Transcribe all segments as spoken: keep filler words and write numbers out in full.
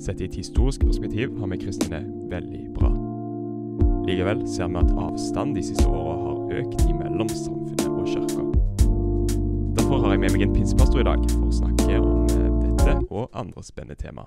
Sett i et historisk perspektiv har vi kristne det veldig bra. Likevel ser vi at avstand de siste årene har økt mellom samfunnet og kirka. Derfor har jeg med meg en pinsepastor i dag for å snakke om dette og andre spennende tema.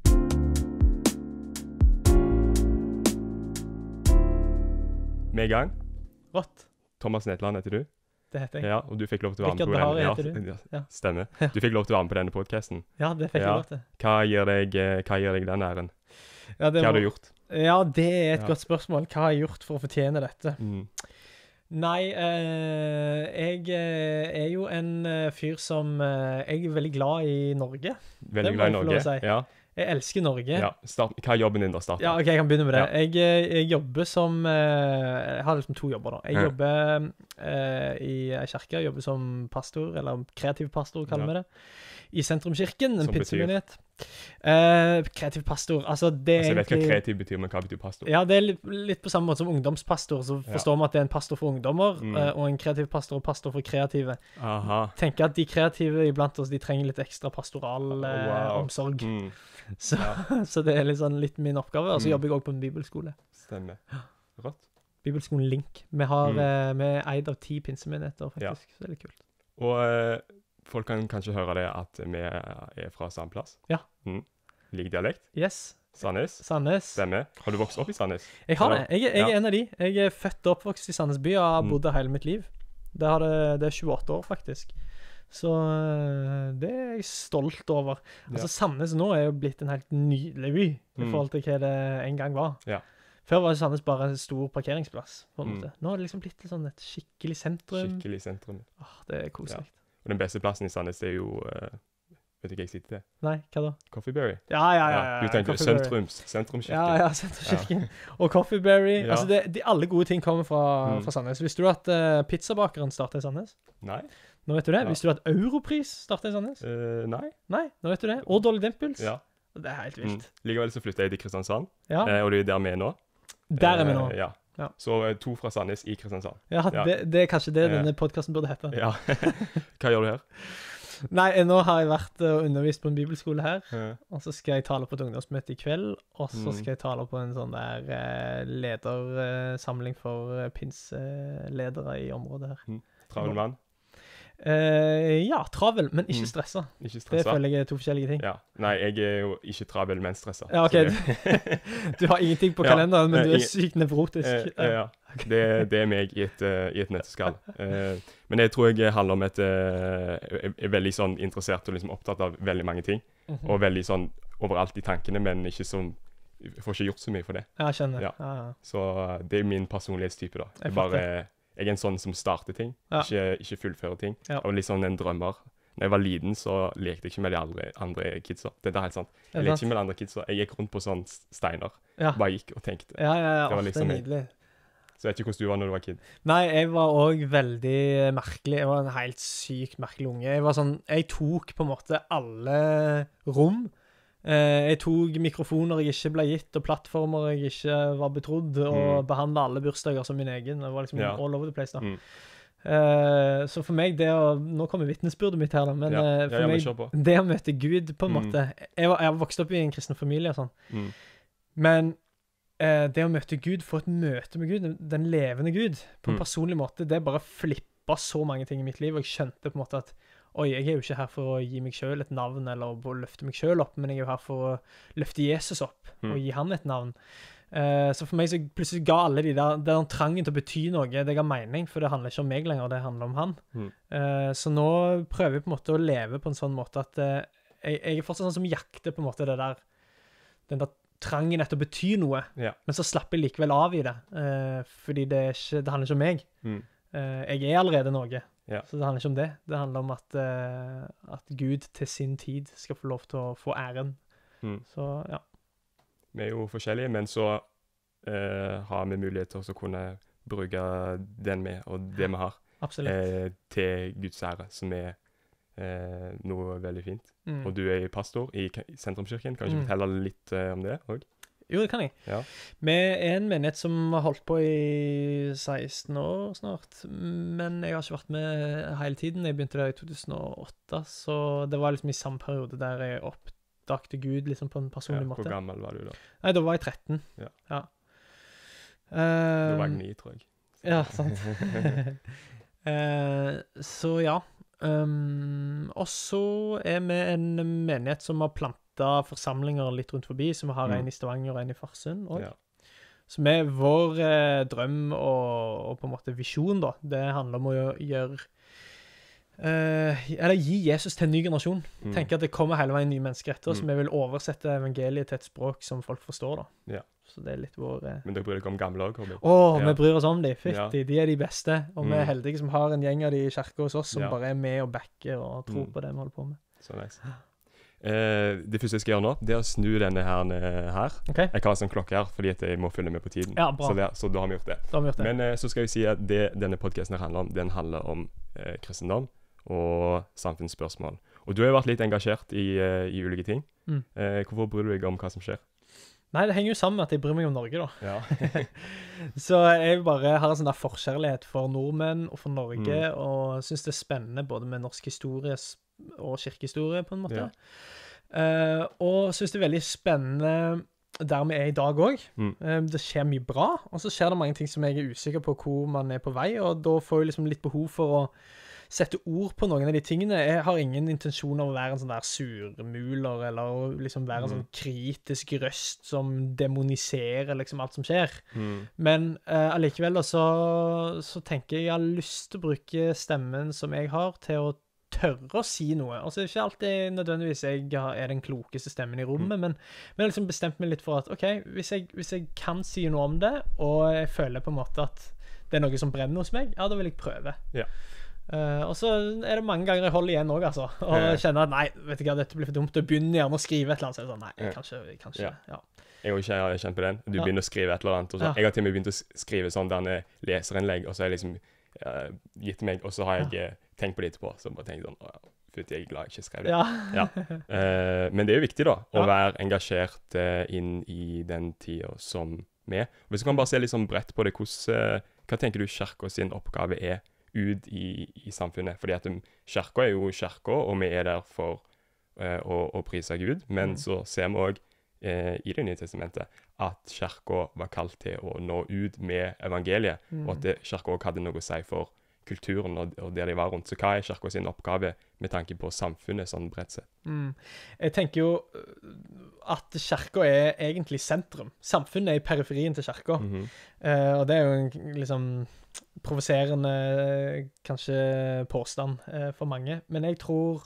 Vi er i gang. Rått. Thomas Netland heter du. Det heter jeg. Ja, og du fikk lov til å være Rikard med på Behari denne. heter du. Ja, Ja. stemmer. Du fikk lov til å være med på denne podcasten. Ja, det fikk Ja. jeg lov til. Hva gir deg, hva gir deg den æren? Ja, det Hva har må- du gjort? Ja, det er et Ja. godt spørsmål. Hva har jeg gjort for å fortjene dette? Mm. Nei, eh, jeg eh, er jo en eh, fyr som eh, Jeg er veldig glad i Norge. Veldig Det må glad i jeg få lov Norge. å si. Ja, Jeg elsker Norge. ja. Start, hva er jobben din da? Start. Ja, ok, jeg kan begynne med det. Ja. Jeg, eh, jeg jobber som eh, Jeg har liksom to jobber da. Jeg Ja. jobber eh, i en kirke, jeg jobber som pastor, eller kreativ pastor kaller vi Ja. det, i Sentrumskirken, en Som betyr? pinsemenighet. Eh, kreativ pastor, altså det er Altså, jeg vet hva egentlig... kreativ betyr, men hva betyr pastor? Ja, det er litt, litt på samme måte som ungdomspastor, så Ja. forstår vi at det er en pastor for ungdommer, Mm. eh, og en kreativ pastor og pastor for kreative. Aha. Tenker at de kreative iblant oss, de trenger litt ekstra pastoral eh, Wow. omsorg. Mm. Så, Ja. så det er litt, sånn, litt min oppgave. Og så Mm. jobber jeg også på en bibelskole. Stemmer. Rått. Bibelskolen Link. Vi har, Mm. eh, vi er eid av ti pinsemenigheter, faktisk. Ja. Så det er litt kult. Og eh, folk kan kanskje høre det at vi er fra samme plass. Ja. Mm. Lik dialekt. Yes. Sandnes. Sandnes. Stemmer. Har du vokst opp i Sandnes? Jeg har Ja. det. Jeg, jeg er Ja. en av de. Jeg er født og oppvokst i Sandnes by og har Mm. bodd der hele mitt liv. Det, har det, det er tjueåtte år, faktisk. Så øh, det er jeg stolt over. Altså, Sandnes nå er jo blitt en helt nydelig by i Mm. forhold til hva det en gang var. Ja. Før var Sandnes bare en stor parkeringsplass, på en Mm. måte. Nå har det liksom blitt litt sånn et skikkelig sentrum. Skikkelig sentrum. Åh, det er koselig. Og den beste plassen i Sandnes det er jo eh, vet du hva jeg sitter til? Nei, hva da? Coffeeberry. Ja, ja, ja. ja, Du tenker Coffeeberry. sentrums, sentrumskirken. Ja, ja, Sentrumskirken. Og Coffeeberry. Ja. Altså, det, de, alle gode ting kommer fra, Mm. fra Sandnes. Visste du at uh, pizzabakeren startet i Sandnes? Nei? Nå vet du det. Ja. Visste du at Europris startet i Sandnes? Eh, nei? Nei, nå vet du det. Og Dolly Dimples. Ja. Det er helt Mm. vilt. Likevel så flytter jeg til Kristiansand, Ja, eh, og det er der vi er nå. der er vi nå. Eh, ja. Ja. Så eh, to fra Sandnes i Kristiansand. Ja, ja. det, det er kanskje det Eh. denne podcasten burde hete. Ja. Hva gjør du her? Nei, nå har jeg vært og undervist på en bibelskole her, Eh, og så skal jeg tale på et ungdomsmøte i kveld, og så Mm. skal jeg tale på en sånn der eh, ledersamling for eh, pinseledere i området her. Travel mann. Eh, ja, travel, men ikke Mm. stressa. Ikke Det stressa. føler jeg er to forskjellige ting. Ja. Nei, jeg er jo ikke travel, men stressa. Ja, ok. Så det- Du har ingenting på Ja, kalenderen, men eh, du er ingen- sykt nevrotisk. Eh, eh, ja. Det, det er meg i et, eh, i et nøtteskall. Eh, men jeg tror jeg handler om et eh, Jeg er veldig sånn interessert og liksom opptatt av veldig mange ting. Mhm. Og veldig sånn overalt i tankene, men ikke som jeg får ikke gjort så mye for det. Ja, jeg skjønner. Ja. Ja, ja. Så eh, det er min personlighetstype, da. Jeg Jeg, bare, jeg er en sånn som starter ting, Ja. ikke, ikke fullfører ting. Ja. Og litt sånn en drømmer. Når jeg var liten, så lekte jeg ikke med de andre, andre kidsa. Det er helt sant. Er Jeg det lekte sant? ikke med de andre kidsa. Jeg gikk rundt på sånn steiner. Ja. Bare gikk og tenkte. Ja, ja, ja. Det var Åh, liksom det er jeg. nydelig. Så jeg vet ikke hvordan du var når du var kid. Nei, jeg var òg veldig merkelig. Jeg var en helt sykt merkelig unge. Jeg var sånn Jeg tok på en måte alle rom. Eh, jeg tok mikrofoner jeg ikke ble gitt, og plattformer jeg ikke var betrodd, og Mm. behandla alle bursdager som min egen. Det var liksom Ja. all over the place, da. Mm. Eh, så for meg, det å Nå kommer vitnesbyrdet mitt her, da, men Ja. eh, Ja, for ja, men meg, kjør på. det å møte Gud, på en Mm. måte Jeg var, jeg var vokst opp i en kristen familie og sånn, Mm. men eh, det å møte Gud, få et møte med Gud, den- den levende Gud, på en Mm. personlig måte, det bare flippa så mange ting i mitt liv, og jeg skjønte på en måte at oi, jeg er jo ikke her for å gi meg sjøl et navn, eller å løfte meg sjøl opp, men jeg er jo her for å løfte Jesus opp, Mm. og gi han et navn. Eh, så for meg så plutselig ga alle de der den trangen til å bety noe, det ga mening, for det handler ikke om meg lenger, det handler om han. Mm. Eh, så nå prøver jeg på en måte å leve på en sånn måte at eh, jeg, jeg er fortsatt sånn som jakter på en måte det der, den der trangen etter å bety noe, Ja. men så slapper jeg likevel av i det, eh, fordi det, er ikke, det handler ikke om meg. Mm. Eh, jeg er allerede noe, Ja. så det handler ikke om det. Det handler om at, eh, at Gud til sin tid skal få lov til å få æren. Mm. Så ja. Vi er jo forskjellige, men så eh, har vi mulighet til å kunne bruke den vi og det vi har, Absolutt. eh, til Guds ære, som er eh, noe veldig fint. Mm. Og du er pastor i K- Sentrumskirken. Kan du ikke Mm. fortelle litt eh, om det òg? Jo, det kan jeg. Ja. Vi er en menighet som har holdt på i seksten år snart, men jeg har ikke vært med hele tiden. Jeg begynte der i to tusen og åtte, så det var liksom i samme periode der jeg opp, oppdagte Gud liksom på en personlig Ja, måte. hvor gammel var du da? Nei, da var jeg tretten. Ja. Ja. Da var Eh, jeg ni, tror jeg. ja, sant. Eh, så ja. Um, og så er vi en menighet som har planta forsamlinger litt rundt forbi, så vi har Mm. en i Stavanger og en i Farsund også. Ja. Så med vår eh, drøm og, og på en måte visjon, da, det handler om å gjøre, gjøre eh, eller gi Jesus til en ny generasjon. Mm. Tenke at det kommer hele veien nye mennesker etter oss. Mm. Vi vil oversette evangeliet til et språk som folk forstår, da. Ja. Så det er litt vår eh... Men dere bryr dere om gamle også, Robin? Å, Ja. vi bryr oss om de. Fytti, Ja. de er de beste. Og vi Mm. er heldige som har en gjeng av de i kirka hos oss som Ja. bare er med og backer og tror Mm. på det vi holder på med. Så nice. Eh, det første jeg skal gjøre nå, det er å snu denne her, ned her. OK? Jeg har en sånn klokke her, fordi at jeg må følge med på tiden. Ja, bra. Så, det, så da har vi gjort det. Da har vi gjort det. Men eh, så skal vi si at det denne podcasten her handler om, den handler om eh, kristendom og samfunnsspørsmål. Og du har jo vært litt engasjert i, eh, i ulike ting. Mm. Eh, hvorfor bryr du deg om hva som skjer? Nei, det henger jo sammen med at jeg bryr meg om Norge, da. Ja. Så jeg bare har en sånn der forkjærlighet for nordmenn og for Norge, Mm. og syns det er spennende både med norsk historie s- og kirkehistorie, på en måte. Ja. Eh, og syns det er veldig spennende der vi er i dag òg. Mm. Det skjer mye bra, og så skjer det mange ting som jeg er usikker på hvor man er på vei, og da får jeg liksom litt behov for å sette ord på noen av de tingene. Jeg har ingen intensjon av å være en sånn der surmuler, eller å liksom være en Mm. sånn kritisk røst som demoniserer liksom alt som skjer. Mm. Men eh, allikevel da, så, så tenker jeg jeg har lyst til å bruke stemmen som jeg har, til å tørre å si noe. Altså, det er ikke alltid nødvendigvis jeg har- er den klokeste stemmen i rommet, Mm. men, men jeg har liksom bestemt meg litt for at, ok, hvis jeg, hvis jeg kan si noe om det, og jeg føler på en måte at det er noe som brenner hos meg, ja, da vil jeg prøve. Ja. Eh, og så er det mange ganger jeg holder igjen også, altså, og Ja. kjenner at, nei, vet du hva, dette blir for dumt, og begynner gjerne å skrive et eller annet, så er det sånn, nei, Ja. kanskje, kanskje, Ja. ja. Jeg har ikke kjent på den. Du Ja. begynner å skrive et eller annet. Og så. Ja. Jeg har til og med begynt å s- skrive sånn der jeg leserinnlegg, og så har jeg liksom eh, gitt meg, og så har jeg eh, tenkt på det etterpå. Så bare tenkt sånn, å ja, fytti, jeg er glad jeg ikke skrev det. Ja. Ja. Eh, men det er jo viktig da, å Ja. være engasjert eh, inn i den tida som vi er. Hvis du kan bare se litt sånn bredt på det, hvordan, eh, hva tenker du kirka sin oppgave er ut i, i samfunnet? Fordi at um, kirka er jo kirka, og vi er der for eh, å, å prise Gud. Men Mm. så ser vi òg eh, i Det nye testamentet at kirka var kalt til å nå ut med evangeliet, og at det- kirka òg hadde noe å si for kulturen og, og der de var rundt. Så hva er kirka sin oppgave med tanke på samfunnet sånn bredt sett? Mm. Jeg tenker jo øh, at kirka er egentlig sentrum. Samfunnet er i periferien til kirka. Mhm. Eh, og det er jo en liksom provoserende kanskje påstand eh, for mange. Men jeg tror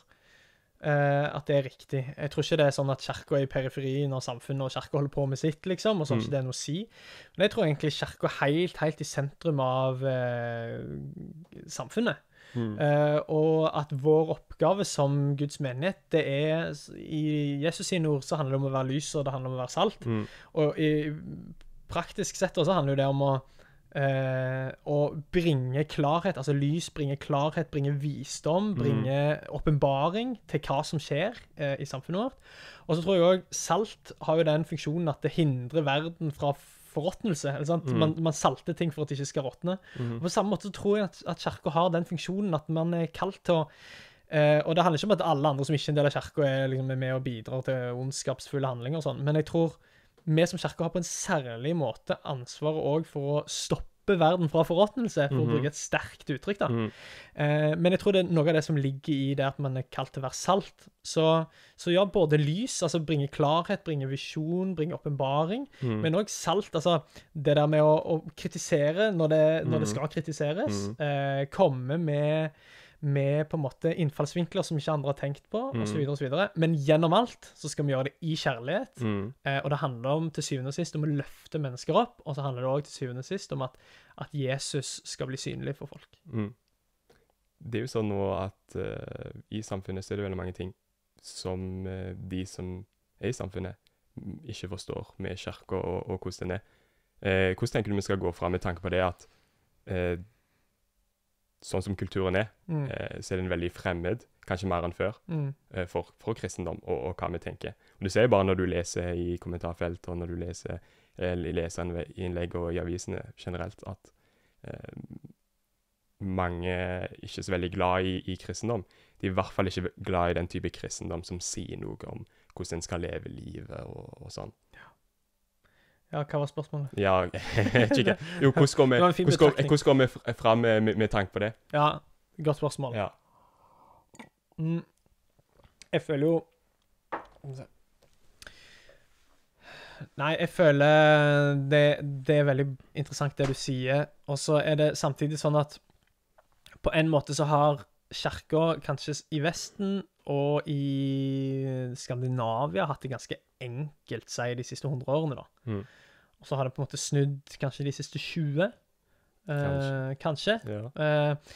eh, at det er riktig. Jeg tror ikke det er sånn at kirka er i periferien av samfunnet, og kirka holder på med sitt, liksom, og så har Mm. ikke det noe å si. Men jeg tror egentlig kirka er helt, helt i sentrum av eh, samfunnet. Mm. Eh, og at vår oppgave som Guds menighet, det er i Jesus sine ord så handler det om å være lys, og det handler om å være salt. Mm. Og i praktisk sett også handler jo det om å eh, å bringe klarhet, altså lys, bringe klarhet, bringe visdom, bringe åpenbaring til hva som skjer eh, i samfunnet vårt. Og så tror jeg også salt har jo den funksjonen at det hindrer verden fra forråtnelse, eller sant? Mm. Man, man salter ting for at det ikke skal råtne. Mhm. Og på samme måte så tror jeg at, at kirka har den funksjonen at man er kalt til å eh, og det handler ikke om at alle andre som ikke er en del av kirka er, liksom, er med og bidrar til ondskapsfulle handlinger og sånn, men jeg tror vi som kirke har på en særlig måte ansvaret også for å stoppe verden fra forråtnelse, for Mhm. å bruke et sterkt uttrykk da. Mhm. Eh, men jeg tror det er noe av det som ligger i det at man er kalt til å være salt. Så, så ja, både lys, altså bringe klarhet, bringe visjon, bringe åpenbaring, Mhm. men også salt, altså det der med å, å kritisere når det, når det Mhm. skal kritiseres, Mhm. eh, komme med, med på en måte innfallsvinkler som ikke andre har tenkt på, og så Mhm. videre og så videre. Men gjennom alt så skal vi gjøre det i kjærlighet, Mhm. eh, og det handler om til syvende og sist om å løfte mennesker opp, og så handler det også til syvende og sist om at, at Jesus skal bli synlig for folk. Mm. Det er jo sånn nå at eh, i samfunnet så er det veldig mange ting som eh, de som er i samfunnet, mm, ikke forstår med kirka og, og hvordan den er. Eh, hvordan tenker du vi skal gå fra med tanke på det at eh, sånn som kulturen er, Mm. eh, så er den veldig fremmed, kanskje mer enn før, Mm. eh, for, for kristendom og, og hva vi tenker. Og du ser bare når du leser i kommentarfelt, og når du leser eh, leserinnlegg og i avisene generelt, at eh, mange er ikke så veldig glad i, i kristendom. De er i hvert fall ikke glad i den type kristendom som sier noe om hvordan en skal leve livet og, og sånn. Ja, hva var spørsmålet? Ja, jeg vet ikke. Jo, hvordan går vi, Det var en fin hvordan går, betraktning. hvordan går vi f- fram med, med, med tanke på det? Ja, godt spørsmål. Ja. Mm. Jeg føler jo Skal vi se. Nei, jeg føler det, det er veldig interessant det du sier, og så er det samtidig sånn at på en måte så har kirka kanskje i Vesten og i Skandinavia hatt det ganske enkelt, sier de siste hundre årene da. Mm. Og så har det på en måte snudd kanskje de siste tjue, eh, kanskje. Ja. Eh,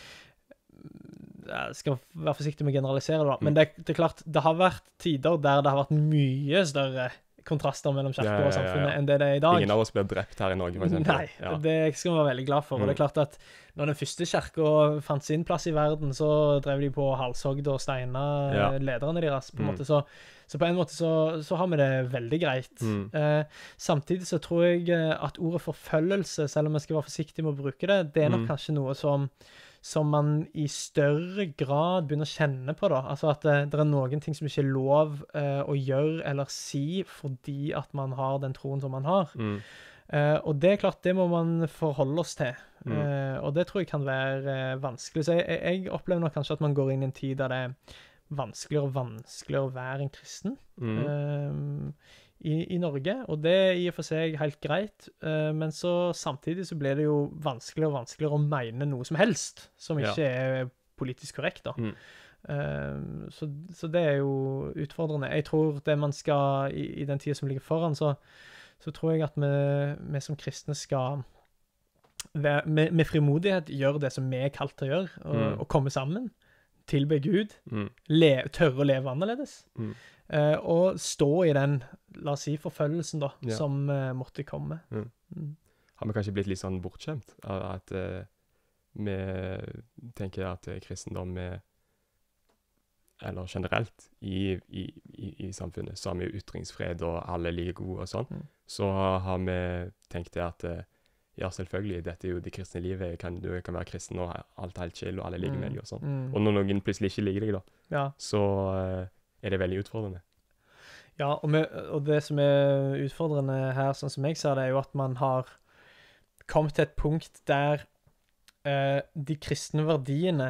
jeg skal være forsiktig med å generalisere da, men det, det er klart, det har vært tider der det har vært mye større kontraster mellom kirke Ja, ja, ja, og samfunnet ja. enn det det er i dag. Ingen av oss blir drept her i Norge, for eksempel. Nei, Ja. det skal vi være veldig glad for. Og det er klart at når den første kirka fant sin plass i verden, så drev de på halshogd og steina Ja. lederne deres, på en Mm. måte. Så, så på en måte så, så har vi det veldig greit. Mm. Eh, samtidig så tror jeg eh, at ordet forfølgelse, selv om jeg skal være forsiktig med å bruke det, det er nok Mm. kanskje noe som som man i større grad begynner å kjenne på da. Altså at det, det er noen ting som ikke er lov eh, å gjøre eller si fordi at man har den troen som man har. Mm. Eh, og det er klart, det må man forholde oss til. Mm. Eh, og det tror jeg kan være eh, vanskelig. Så jeg, jeg opplever nok kanskje at man går inn i en tid der det er vanskeligere og vanskeligere å være en kristen Mm. eh, i, i Norge. Og det er i og for seg helt greit, eh, men så samtidig så blir det jo vanskeligere og vanskeligere å mene noe som helst som Ja. ikke er politisk korrekt da. Mm. Eh, så, så det er jo utfordrende. Jeg tror det man skal, i, i den tiden som ligger foran, så, så tror jeg at vi, vi som kristne skal være, med, med frimodighet gjøre det som vi er kalt til å gjøre, og, Mm. og komme sammen, tilbe Gud, Mm. le, tørre å leve annerledes, Mm. eh, og stå i den, la oss si, forfølgelsen da, Ja. som eh, måtte komme. Mm. Mm. Har vi kanskje blitt litt sånn bortskjemt av at eh, vi tenker at eh, kristendom er, eller generelt, i, i, i, i samfunnet, så har vi jo ytringsfred, og alle er like gode og sånn, Mm. så har vi tenkt det at eh, ja, selvfølgelig, dette er jo det kristne livet, kan, du kan være kristen og alt er helt chill, og alle liker meg og sånn. Mm. Og når noen plutselig ikke liker deg da, Ja. så eh, er det veldig utfordrende. Ja, og, vi, og det som er utfordrende her, sånn som jeg ser det, er jo at man har kommet til et punkt der eh, de kristne verdiene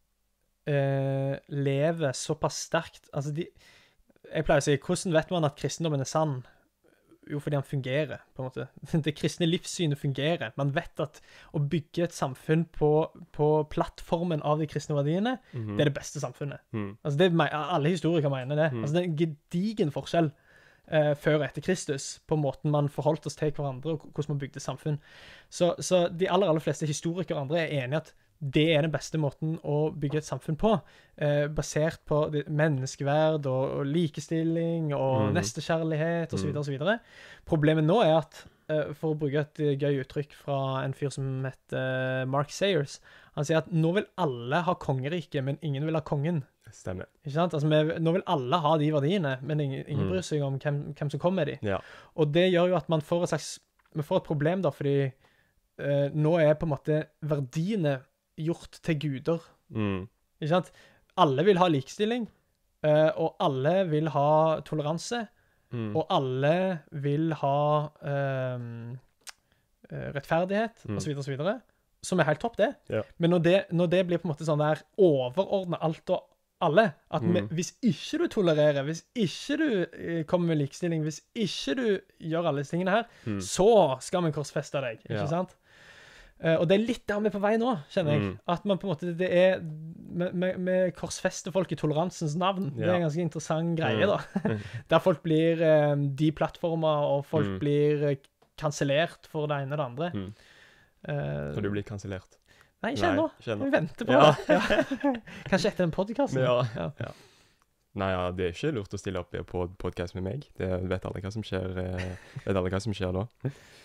eh, lever såpass sterkt. Altså, de, jeg pleier å si, hvordan vet man at kristendommen er sann? Jo, fordi han fungerer, på en måte. Det kristne livssynet fungerer. Man vet at å bygge et samfunn på, på plattformen av de kristne verdiene, Mhm. det er det beste samfunnet. Mm. Altså det, me- alle historikere mener det. Mm. Altså det er en gedigen forskjell eh, før og etter Kristus på måten man forholdt oss til hverandre og hvordan man bygde samfunn. Så, så de aller, aller fleste historikere og andre er enige at det er den beste måten å bygge et samfunn på, eh, basert på det, menneskeverd og, og likestilling og Mm. nestekjærlighet og så Mm. videre og så videre. Problemet nå er at, eh, for å bruke et eh, gøy uttrykk fra en fyr som heter eh, Mark Sayers, han sier at nå vil alle ha kongeriket, men ingen vil ha kongen. Stemmer. Ikke sant? Altså, vi, nå vil alle ha de verdiene, men ingen, ingen Mm. bryr seg om hvem, hvem som kommer med de. Ja. Og det gjør jo at man får et slags, vi får et problem da, fordi eh, nå er på en måte verdiene gjort til guder. Mm. Ikke sant? Alle vil ha likestilling, eh, og alle vil ha toleranse, Mm. og alle vil ha ehm, eh, rettferdighet, Mm. og så videre, og så videre, som er helt topp det. Ja. Men når det, når det blir på en måte sånn der overordnet alt og alle, at vi, Mm. hvis ikke du tolererer, hvis ikke du eh, kommer med likestilling, hvis ikke du gjør alle disse tingene her, Mm. så skal vi korsfeste deg, ikke Ja. sant? Eh, og det er litt der vi er på vei nå, kjenner jeg. Mm. At man på en måte, det er, vi, vi, vi korsfester folk i toleransens navn. Det er Ja. en ganske interessant greie Mm. da. Der folk blir eh, deplattforma, og folk Mm. blir eh, kansellert for det ene og det andre. Mm. Eh, Har du blitt kansellert? nei, ikke ennå. ikke ennå. Vi venter på Ja. det. Ja. Kanskje etter den podcasten. Ja. Ja. Ja. Nei, ja, det er ikke lurt å stille opp på podcast med meg. Det vet aldri hva som skjer, eh, vet aldri hva som skjer da.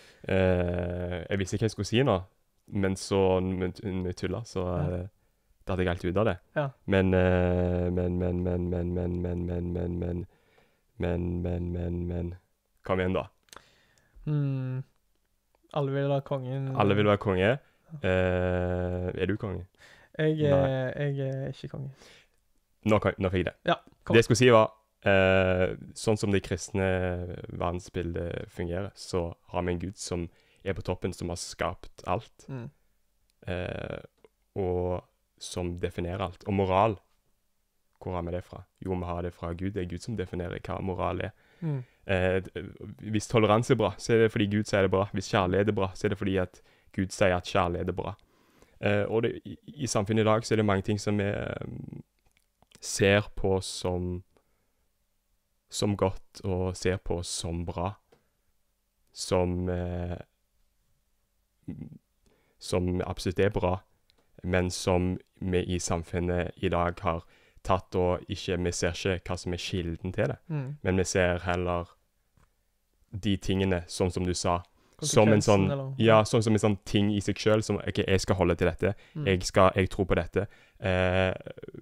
Eh, jeg visste ikke hva jeg skulle si nå, men så med, med tulla, så Ja. eh, da hadde jeg alt ut av det. Ja. Men, eh, men, men, men, men, men, men, men, men, men, men, men, men, men, kom igjen da. Hmm. Alle vil ha kongen. Alle vil være konge. Eh, er du konge? Jeg, Nei. er- jeg er ikke konge. Nå, kan- nå fikk jeg det. Ja, kom. Det jeg skulle si var, eh, sånn som det kristne verdensbildet fungerer, så har vi en Gud som er på toppen, som har skapt alt, Mm. eh, og som definerer alt. Og moral, hvor har vi det fra? Jo, vi har det fra Gud. Det er Gud som definerer hva moral er. Mm. Eh, hvis toleranse er bra, så er det fordi Gud sier det er bra. Hvis kjærlighet er bra, så er det fordi at Gud sier at kjærlighet er bra. Eh, og det, i, i samfunnet i dag så er det mange ting som vi eh, ser på som som godt, og ser på som bra. Som eh, som absolutt er bra, men som vi i samfunnet i dag har tatt, og ikke, vi ser ikke hva som er kilden til det. Mm. Men vi ser heller de tingene, sånn som du sa, som en sånn, eller? ja, sånn som en sånn ting i seg selv, som, ok, jeg skal holde til dette, Mm. jeg skal, jeg tror på dette, eh,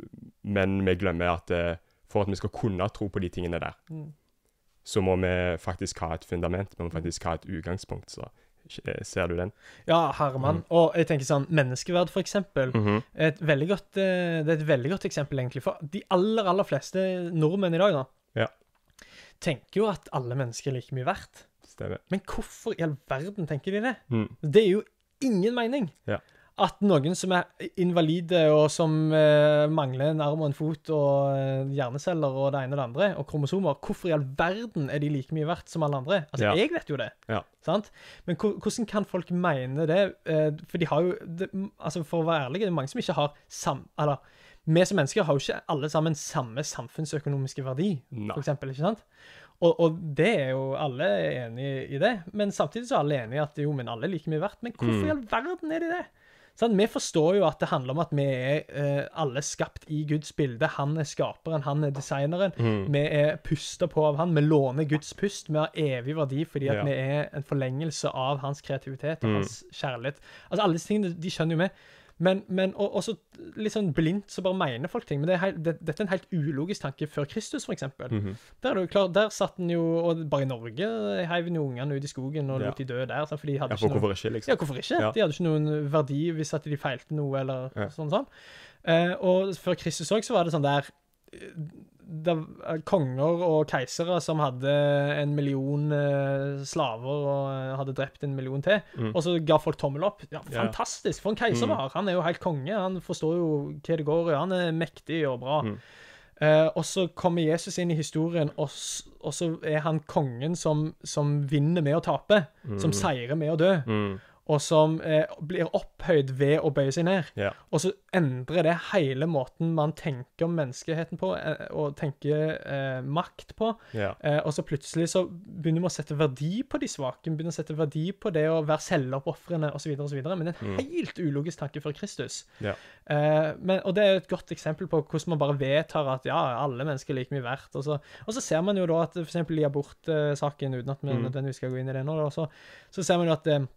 men vi glemmer at eh, for at vi skal kunne tro på de tingene der, Mm. så må vi faktisk ha et fundament, vi må faktisk ha et utgangspunkt, så eh, ser du den? Ja, herremann. Mm. Og jeg tenker sånn, menneskeverd for eksempel, Mhm. er et veldig godt, eh, det er et veldig godt eksempel egentlig, for de aller, aller fleste nordmenn i dag da, Ja. tenker jo at alle mennesker er like mye verdt. Stemmer. Men hvorfor i all verden tenker de det? Mm. Det er jo ingen mening. Ja. At noen som er invalide, og som eh, mangler en arm og en fot, og eh, hjerneceller og det ene og det andre, og kromosomer, hvorfor i all verden er de like mye verdt som alle andre? Altså, Ja. jeg vet jo det, Ja. sant? Men hvor- hvordan kan folk mene det? Eh, for de har jo, det, altså for å være ærlig, det er mange som ikke har sam, eller, vi som mennesker har jo ikke alle sammen samme samfunnsøkonomiske verdi, Nei. for eksempel, ikke sant? Og, og det er jo alle enige i det, men samtidig så er alle enige i at jo, men alle er like mye verdt. Men hvorfor Mm. i all verden er de det? Sånn, vi forstår jo at det handler om at vi er eh, alle skapt i Guds bilde. Han er skaperen, han er designeren. Mm. Vi er pustet på av han. Vi låner Guds pust. Vi har evig verdi fordi at Ja. vi er en forlengelse av hans kreativitet og Mm. hans kjærlighet. Altså, alle disse tingene, de skjønner jo vi. Men, men og, også litt sånn blindt så bare mener folk ting. Men det er helt, det, dette er en helt ulogisk tanke før Kristus, for eksempel. Mhm. Der er det jo klart, der satt den jo, og bare i Norge heiv den jo ungene ut i skogen og Ja. lot de dø der, sant, for de hadde Ja, ikke for noe... hvorfor ikke, liksom? Ja, hvorfor ikke? Ja. De hadde ikke noen verdi hvis at de feilte noe, eller Ja. sånn sånn. Eh, og før Kristus også, så var det sånn der, eh, det var konger og keisere som hadde en million eh, slaver og eh, hadde drept en million til, Mm. og så ga folk tommel opp. Ja, Ja. fantastisk, for en keiser Mm. var. Han er jo helt konge, han forstår jo hva det går i, han er mektig og bra. Mm. Eh, og så kommer Jesus inn i historien, og, s- og så er han kongen som, som vinner med å tape, som Mm. seirer med å dø, Mm. og som eh, blir opphøyd ved å bøye seg ned. Ja. Og så endrer det hele måten man tenker om menneskeheten på, eh, og tenker eh, makt på. Ja. Eh, og så plutselig så begynner vi å sette verdi på de svake, vi begynner å sette verdi på det å være selvoppofrende osv., osv. Men det er en Mm. helt ulogisk tanke før Kristus. Ja. Eh, men, og det er jo et godt eksempel på hvordan man bare vedtar at ja, alle mennesker er like mye verdt. Og så, og så ser man jo da at for eksempel i abortsaken, uten at vi Mm. nødvendigvis skal gå inn i det nå, da, så, så ser man jo at eh,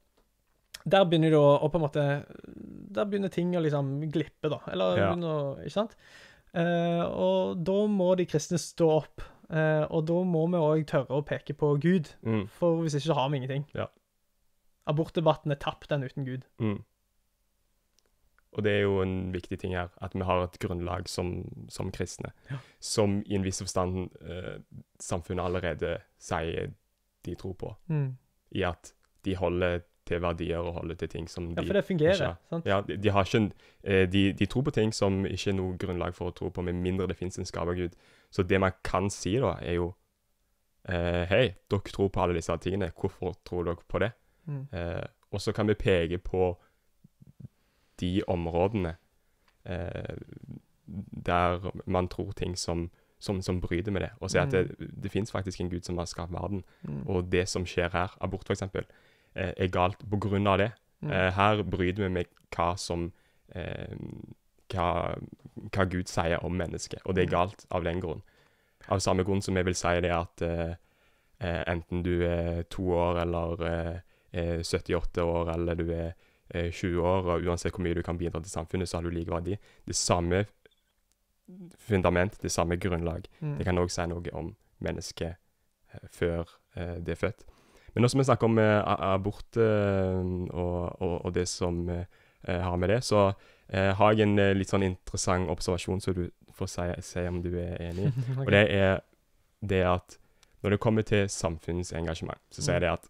der begynner det å, å på en måte Der begynner ting å liksom glippe, da. Eller Ja. begynner å Ikke sant? Eh, og da må de kristne stå opp. Eh, og da må vi òg tørre å peke på Gud. Mm. For hvis ikke så har vi ingenting. Ja. Abortdebatten er tapt, den uten Gud. Mm. Og det er jo en viktig ting her, at vi har et grunnlag som, som kristne, Ja. som i en viss forstand eh, samfunnet allerede sier de tror på, Mm. i at de holder til verdier og holder til ting som Ja, de for det fungerer. ikke- sant? Ja, de, de har ikke en, eh, de, de tror på ting som ikke er noe grunnlag for å tro på, med mindre det finnes en skapergud. Så det man kan si da, er jo eh, hei, dere tror på alle disse tingene, hvorfor tror dere på det? Mm. Eh, og så kan vi peke på de områdene eh, der man tror ting som, som, som bryter med det, og si at det, det finnes faktisk en Gud som har skapt verden, Mm. og det som skjer her, abort for eksempel, eh, er galt på grunn av det. Mm. Eh, her bryter vi med hva som eh, hva, hva Gud sier om mennesket, og det er galt av den grunn. Av samme grunn som jeg vil si det at eh, eh, enten du er to år eller eh, eh, syttiåtte år, eller du er eh, tjue år, og uansett hvor mye du kan bidra til samfunnet, så har du like verdi. Det samme fundament, det samme grunnlag. Mm. Det kan også si noe om mennesket eh, før eh, det er født. Men nå som vi snakker om eh, a- abort eh, og, og, og det som eh, har med det, så eh, har jeg en eh, litt sånn interessant observasjon, så du får si, si om du er enig. Og det er det er at når det kommer til samfunnsengasjement, så sier Mm. det at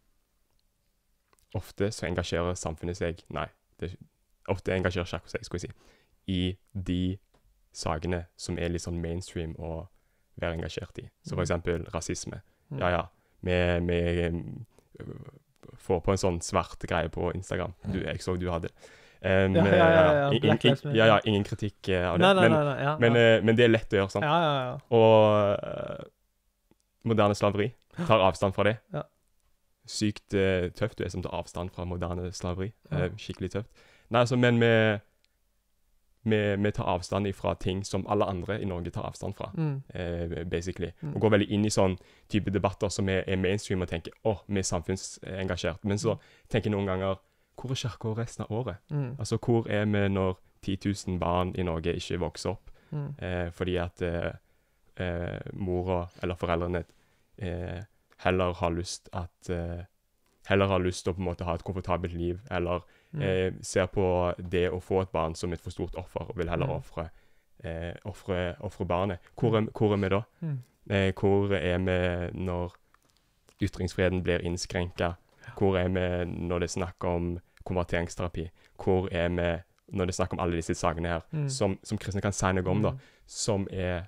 ofte så engasjerer samfunnet seg, nei, det, ofte engasjerer kirka seg, skal jeg si, i de sakene som er litt sånn mainstream å være engasjert i. Så for Mm. eksempel rasisme. Mm. Ja, ja, vi, vi øh, får på en sånn svart greie på Instagram. Du, jeg så du hadde. Um, Ja, ja, ja, ja, in- Black in- Lives Matter. ja, ja, ingen kritikk eh, av det. Nei, nei, men, nei, nei, ja, men, ja. eh, men det er lett å gjøre, sant? Ja, ja, ja. Og eh, moderne slaveri, tar avstand fra det. Ja. Sykt eh, tøft du er som tar avstand fra moderne slaveri. Ja. Eh, skikkelig tøft. Nei, altså, men vi, vi, vi tar avstand fra ting som alle andre i Norge tar avstand fra, Mm. eh, basically. Mm. Og går veldig inn i sånn type debatter som er, er mainstream og tenker, åh, vi er samfunnsengasjert. Men så tenker jeg noen ganger, hvor er kirka resten av året? Mm. Altså, hvor er vi når ti tusen barn i Norge ikke vokser opp? Mm. Eh, fordi at eh, eh, mora eller foreldrene eh, heller har lyst at eh, heller har lyst til å på en måte ha et komfortabelt liv, eller Mm. eh, ser på det å få et barn som et for stort offer, og vil heller Mm. offre eh, offre, offre barnet. Hvor er, hvor er vi da? Mm. Eh, hvor er vi når ytringsfriheten blir innskrenket? Hvor er vi når det er snakk om konverteringsterapi? Hvor er vi når det er snakk om alle disse sakene her, Mm. som, som kristne kan si noe om, da, Mm. som er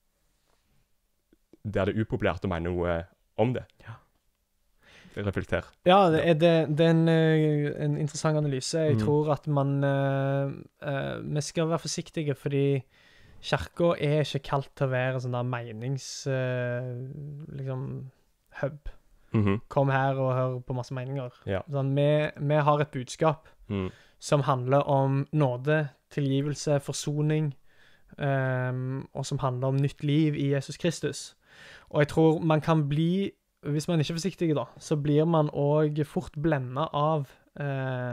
der det er upopulært å mene noe om det? Ja. Reflekter. Ja, det er, det, det er en, eh, en interessant analyse. Jeg Mm. tror at man eh, eh, Vi skal være forsiktige, fordi kirka er ikke kalt til å være sånn der menings... eh, liksom hub. Mhm. Kom her og hør på masse meninger. Ja. Sånn, vi, vi har et budskap Mm. som handler om nåde, tilgivelse, forsoning, ehm, og som handler om nytt liv i Jesus Kristus. Og jeg tror man kan bli, hvis man ikke er forsiktig da, så blir man også fort blendet av, eh,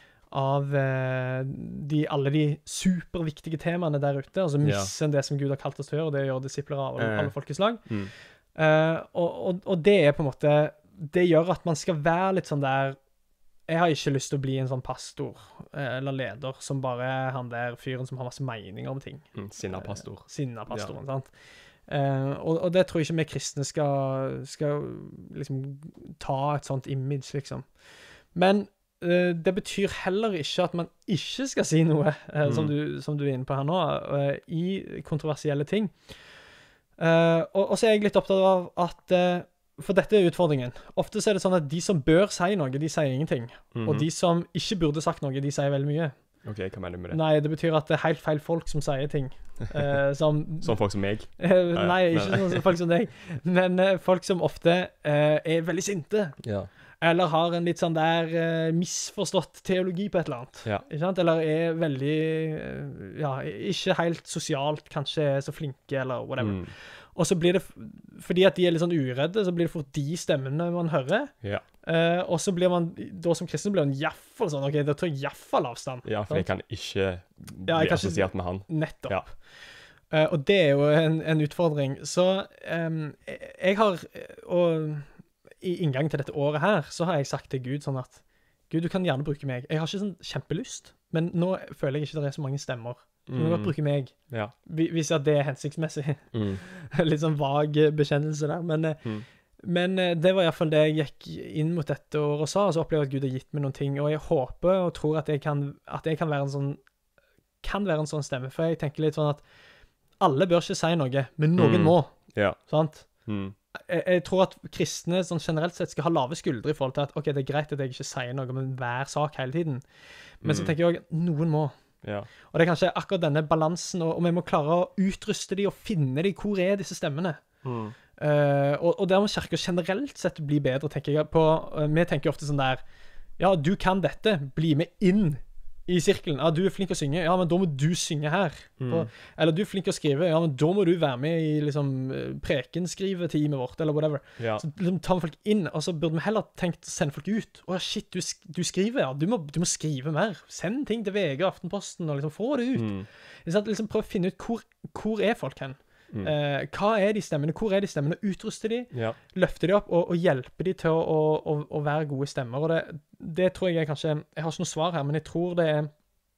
av eh, de, alle de superviktige temaene der ute, altså Ja. misse det som Gud har kalt oss til å gjøre, det er å gjøre disipler av alle, Eh. alle folkeslag. Mm. Eh, og, og, og det er på en måte, det gjør at man skal være litt sånn der, jeg har ikke lyst til å bli en sånn pastor eh, eller leder som bare er han der fyren som har masse meninger om ting. Mm. Sinna pastor. Eh, Sinna pastoren, sant? Eh, og, og det tror jeg ikke vi kristne skal, skal liksom ta et sånt image, liksom. Men eh, det betyr heller ikke at man ikke skal si noe, eh, som, Mm. du, som du er inne på her nå, eh, i kontroversielle ting. Eh, og, og så er jeg litt opptatt av at eh, for dette er utfordringen. Ofte så er det sånn at de som bør si noe, de sier ingenting. Mhm. Og de som ikke burde sagt noe, de sier veldig mye. OK, hva mener du med det? Nei, det betyr at det er helt feil folk som sier ting. Eh, som Sånn folk som meg? Eh, ja. Nei, ikke Nei. sånn som folk som deg, men eh, folk som ofte eh, er veldig sinte, Ja. eller har en litt sånn der eh, misforstått teologi på et eller annet. Ja. Ikke sant? Eller er veldig, eh, ja, ikke helt sosialt, kanskje er så flinke, eller whatever. Mm. Og så blir det, f- fordi at de er litt sånn uredde, så blir det fort de stemmene man hører. Ja. Eh, og så blir man, da som kristen blir man i hvert fall sånn, ok, da tar jeg i hvert fall avstand. ja, for jeg kan ikke bli Ja, jeg kan ikke- assosiert med han. Nettopp. Ja. Eh, og det er jo en, en utfordring. Så em, jeg, jeg har, og i inngang til dette året her, så har jeg sagt til Gud sånn at, Gud, du kan gjerne bruke meg. Jeg har ikke sånn kjempelyst, men nå føler jeg ikke det er så mange stemmer. Så du kan godt bruke meg, Ja. hvi- hvis at det er hensiktsmessig. Mm. Litt sånn vag bekjennelse der, men, eh, Mm. men eh, det var i hvert fall det jeg gikk inn mot dette året og sa, og så opplever jeg at Gud har gitt meg noen ting, og jeg håper og tror at jeg kan, at jeg kan være en sånn, kan være en sånn stemme, for jeg tenker litt sånn at alle bør ikke si noe, men noen Mm. må, Ja. sant? Mm. Jeg, jeg tror at kristne sånn generelt sett skal ha lave skuldre i forhold til at, ok, det er greit at jeg ikke sier noe om hver sak hele tiden, men så Mm. tenker jeg også, noen må. Ja. Og det er kanskje akkurat denne balansen, og, og vi må klare å utruste de og finne de, hvor er disse stemmene? Mm. Eh, og, og der må kirka generelt sett bli bedre, tenker jeg på. Eh, vi tenker ofte sånn der, ja, du kan dette, bli med inn i sirkelen. Ja, du er flink å synge, ja, men da må du synge her. Mm. Og, eller du er flink å skrive, ja, men da må du være med i liksom eh, prekenskriveteamet vårt, eller whatever. Ja. Så liksom, tar vi folk inn, og så burde vi heller tenkt å sende folk ut. Å, shit, du, sk du skriver, ja. Du må, du må skrive mer. Send ting til V G og Aftenposten, og liksom få det ut. Mm. Ikke sant? Liksom prøv å finne ut hvor, hvor er folk hen. Mm. Eh, hva er de stemmene? Hvor er de stemmene? Utruste de, Ja. løfte de opp og, og hjelpe de til å, å, å, å være gode stemmer. Og det, det tror jeg er kanskje, jeg har ikke noe svar her, men jeg tror det er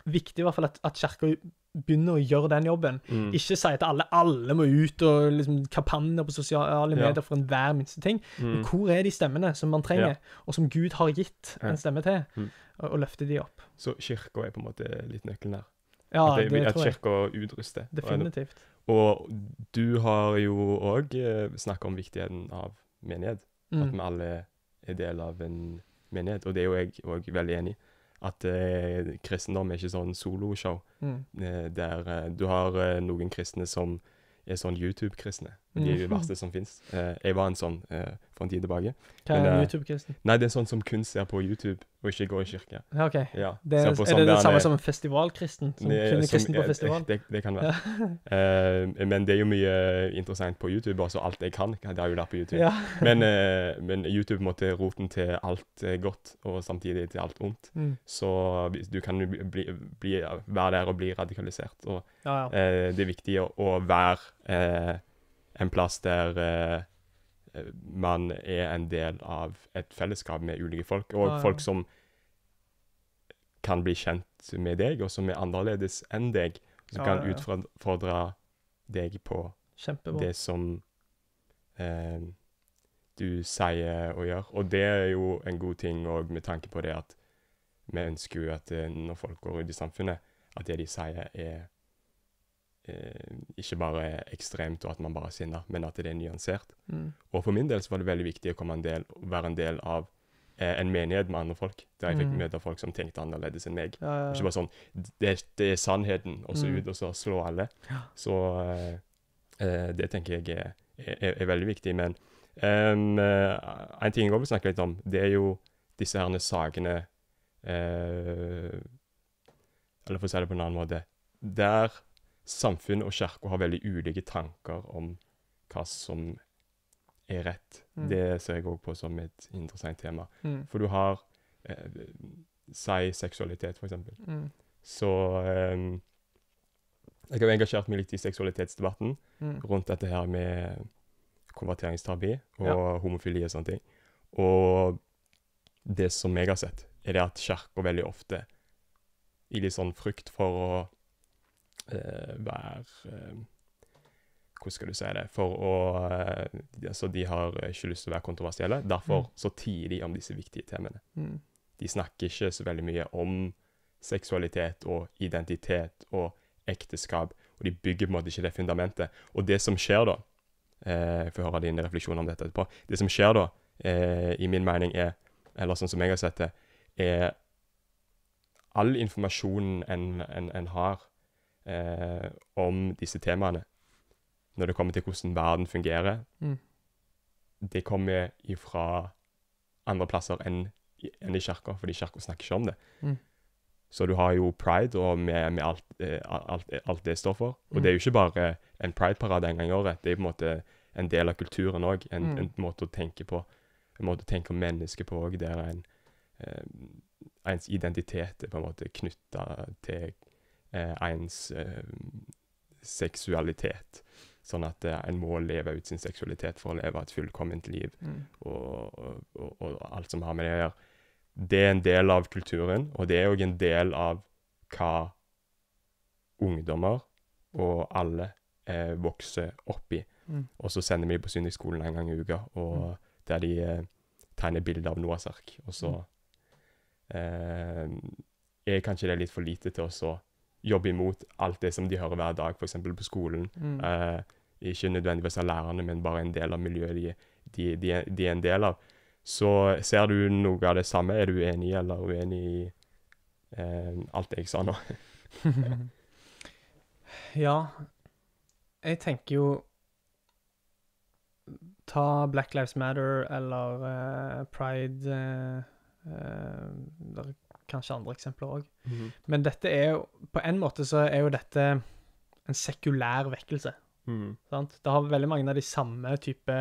viktig i hvert fall at, at kirka begynner å gjøre den jobben. Mm. Ikke si til alle, alle må ut og liksom kampanjer på sosiale medier Ja. for enhver minste ting. Mm. Men hvor er de stemmene som man trenger, Ja. og som Gud har gitt Ja. en stemme til, Mm. og, og løfte de opp? Så kirka er på en måte litt nøkkelen her. Ja, at det, det at tror jeg. kirka utruster. Definitivt. Og du har jo òg snakket om viktigheten av menighet. At Mm. vi alle er del av en menighet. Og det er jo jeg òg veldig enig i. At eh, kristendom er ikke sånn soloshow. Mm. Eh, der eh, du har eh, noen kristne som er sånn YouTube-kristne. De er jo det Mm. verste som finnes. Eh, jeg var en sånn eh, for en tid tilbake. Hva er Men, eh, YouTube-kristen? Nei, det er sånn som kun ser på YouTube, og ikke går i kirke. Ja, ok. Ja, Det, ser er på det sånn det der samme han er- som en festivalkristen? Som det- kun er som- kristen på eh, festival? Det, det kan være. Eh, men det er jo mye interessant på YouTube, altså alt jeg kan, det har jo vært på YouTube. Ja. Men, eh, men YouTube måtte roten til alt eh, godt, og samtidig til alt ondt. Mm. Så hvis- du kan jo bli, bli, bli, være der og bli radikalisert. Og Ja, ja. eh, det er viktig å, å være eh, en plass der eh, man er en del av et fellesskap med ulike folk, og Ja, ja. folk som kan bli kjent med deg, og som er annerledes enn deg, og som Ja, kan ja, ja. utfordre deg på Kjempebra. det som eh, du sier og gjør. Og det er jo en god ting, og med tanke på det at vi ønsker jo at eh, når folk går ut i samfunnet, at det de sier er eh, ikke bare ekstremt, og at man bare er sinnet, men at det er nyansert. Mm. Og for min del så var det veldig viktig å komme en del, være en del av eh, en menighet med andre folk, der jeg fikk Mm. møte folk som tenkte annerledes enn meg. Ja, ja, Ikke ja. bare sånn, det, det er sannheten, og så Mm. ut, og så slå alle. Ja. Så eh, eh, det tenker jeg er, er, er veldig viktig. Men em, eh, en ting jeg også vil snakke litt om, det er jo disse herne sakene, eh, eller for å si det på en annen måte, der samfunn og kirke har veldig ulike tanker om hva som er rett. Mm. Det ser jeg også på som et interessant tema. Mm. For du har, eh, si seksualitet for eksempel. Mm. Så eh, jeg har engasjert meg litt i seksualitetsdebatten Mm. rundt dette her med konverteringsterapi og Ja. homofili og sånne ting. Og det som jeg har sett, er det at kirker veldig ofte, i litt sånn frykt for å eh, være eh, hvordan skal du si det? For å eh, de- altså de har ikke lyst til å være kontroversielle. Derfor Mm. så tier de om disse viktige temaene. Mm. De snakker ikke så veldig mye om seksualitet og identitet og ekteskap, og de bygger på en måte ikke det fundamentet. Og det som skjer da, eh, jeg får høre dine refleksjoner om dette etterpå, det som skjer da, eh, i min mening er, eller sånn som jeg har sett det, er all informasjonen en, en, en har eh, om disse temaene, når det kommer til hvordan verden fungerer, Mm. det kommer ifra andre plasser enn i, enn i kirka, fordi kirka snakker ikke om det. Mm. Så du har jo pride, og med, med alt, eh, alt, alt det står for. Og Mm. det er jo ikke bare en pride-parade en gang i året, det er på en måte en del av kulturen òg. En, Mm. en måte å tenke på, en måte å tenke om mennesket på òg, der en, eh, ens identitet er på en måte knytta til eh, ens eh, seksualitet. Sånn at eh, en må leve ut sin seksualitet for å leve et fullkomment liv, Mm. og, og, og, og alt som har med det å gjøre. Det er en del av kulturen, og det er òg en del av hva ungdommer og alle eh, vokser opp i. Mm. Og så sender vi dem på søndagsskolen en gang i uka, og Mm. der de eh, tegner bilder av Noahs ark. Og så eh, er kanskje det litt for lite til å så jobbe imot alt det som de hører hver dag, f.eks. på skolen. Mm. Eh, ikke nødvendigvis av lærerne, men bare en del av miljøet de, de, de, er- de er en del av. Så ser du noe av det samme? Er du enig eller uenig i eh, alt det jeg sa nå? Ja, jeg tenker jo ta Black Lives Matter eller eh, Pride eh, eh, Det er kanskje andre eksempler òg. Men dette er jo På en måte så er jo dette en sekulær vekkelse. Mm. Sant? Det har veldig mange av de samme type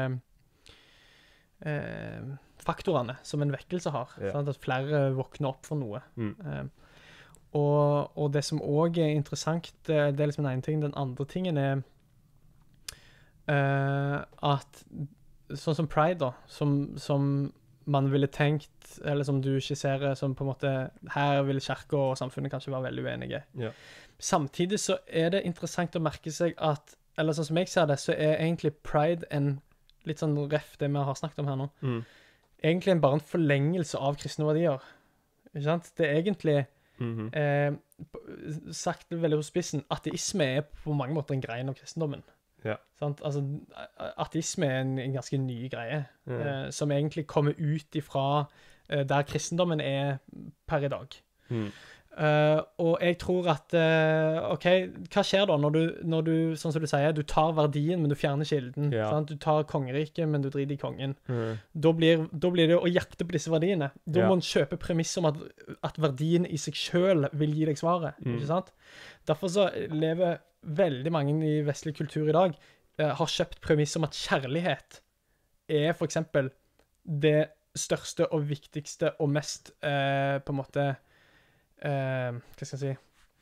eh, faktorene som en vekkelse har. Ja. Sant? At flere våkner opp for noe. Mm. Eh, og, og det som òg er interessant, det, det er liksom den ene ting. Den andre tingen er eh, at sånn som Pride, da, som, som man ville tenkt, eller som du skisserer, som på en måte, her vil kirka og samfunnet kanskje være veldig uenige. Ja. Samtidig så er det interessant å merke seg at, eller sånn som jeg ser det, så er egentlig pride en litt sånn ref det vi har snakket om her nå. Mm. Egentlig en, bare en forlengelse av kristne verdier. Ikke sant? Det er egentlig, Mhm. eh, p- sagt veldig hos spissen, ateisme er på mange måter en grein av kristendommen. Ja. Sant? Altså, a- ateisme er en, en ganske ny greie, Mhm. eh, som egentlig kommer ut ifra eh, der kristendommen er per i dag. Mm. Eh, og jeg tror at, eh, ok, hva skjer da når du, når du, sånn som du sier, du tar verdien, men du fjerner kilden, Ja. sant? Du tar kongeriket, men du driter i kongen. Mhm. Da blir, da blir det å jakte på disse verdiene. Da Ja. må man kjøpe premiss om at, at verdien i seg selv vil gi deg svaret, Mm. ikke sant? Derfor så lever veldig mange i vestlig kultur i dag, eh, har kjøpt premiss om at kjærlighet er for eksempel det største og viktigste og mest, eh, på en måte, eh, hva skal jeg si,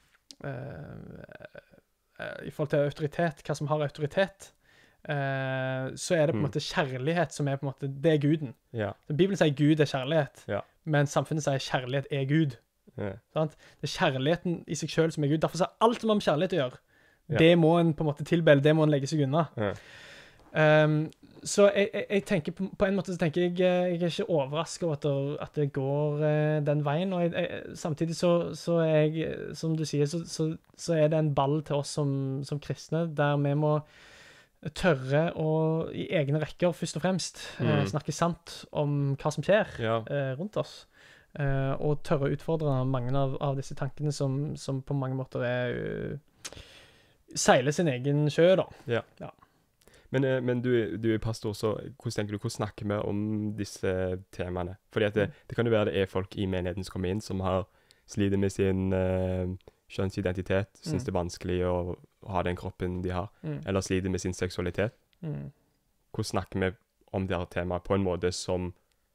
eh, eh, i forhold til autoritet, hva som har autoritet, eh, så er det på en Mm. måte kjærlighet som er på en måte, det er guden. Ja. Bibelen sier Gud er kjærlighet, Ja. men samfunnet sier kjærlighet er Gud. Ja. Sant? Det er kjærligheten i seg selv som er Gud. Derfor er alt som har med kjærlighet å gjøre, Ja. det må en på en måte tilbe, det må en legge seg unna. Ja. Um, så jeg, jeg, jeg tenker på, på en måte så tenker jeg jeg er ikke overrasket over at det, at det går eh, den veien, og jeg, jeg, samtidig så, så er jeg, som du sier, så, så, så er det en ball til oss som, som kristne, der vi må tørre å, i egne rekker først og fremst, eh, Mm. snakke sant om hva som skjer Ja. eh, rundt oss. Eh, og tørre å utfordre mange av, av disse tankene som, som på mange måter er uh, seiler sin egen sjø, da. Men, eh, men du, er- du er pastor, så hvordan tenker du, hvordan snakker vi om disse temaene? Fordi at det, det kan jo være det er folk i menigheten som kommer inn, som har sliter med sin eh, kjønnsidentitet, synes Mm. det er vanskelig å, å ha den kroppen de har, Mm. eller sliter med sin seksualitet. Mm. Hvordan snakker vi om det her temaet på en måte som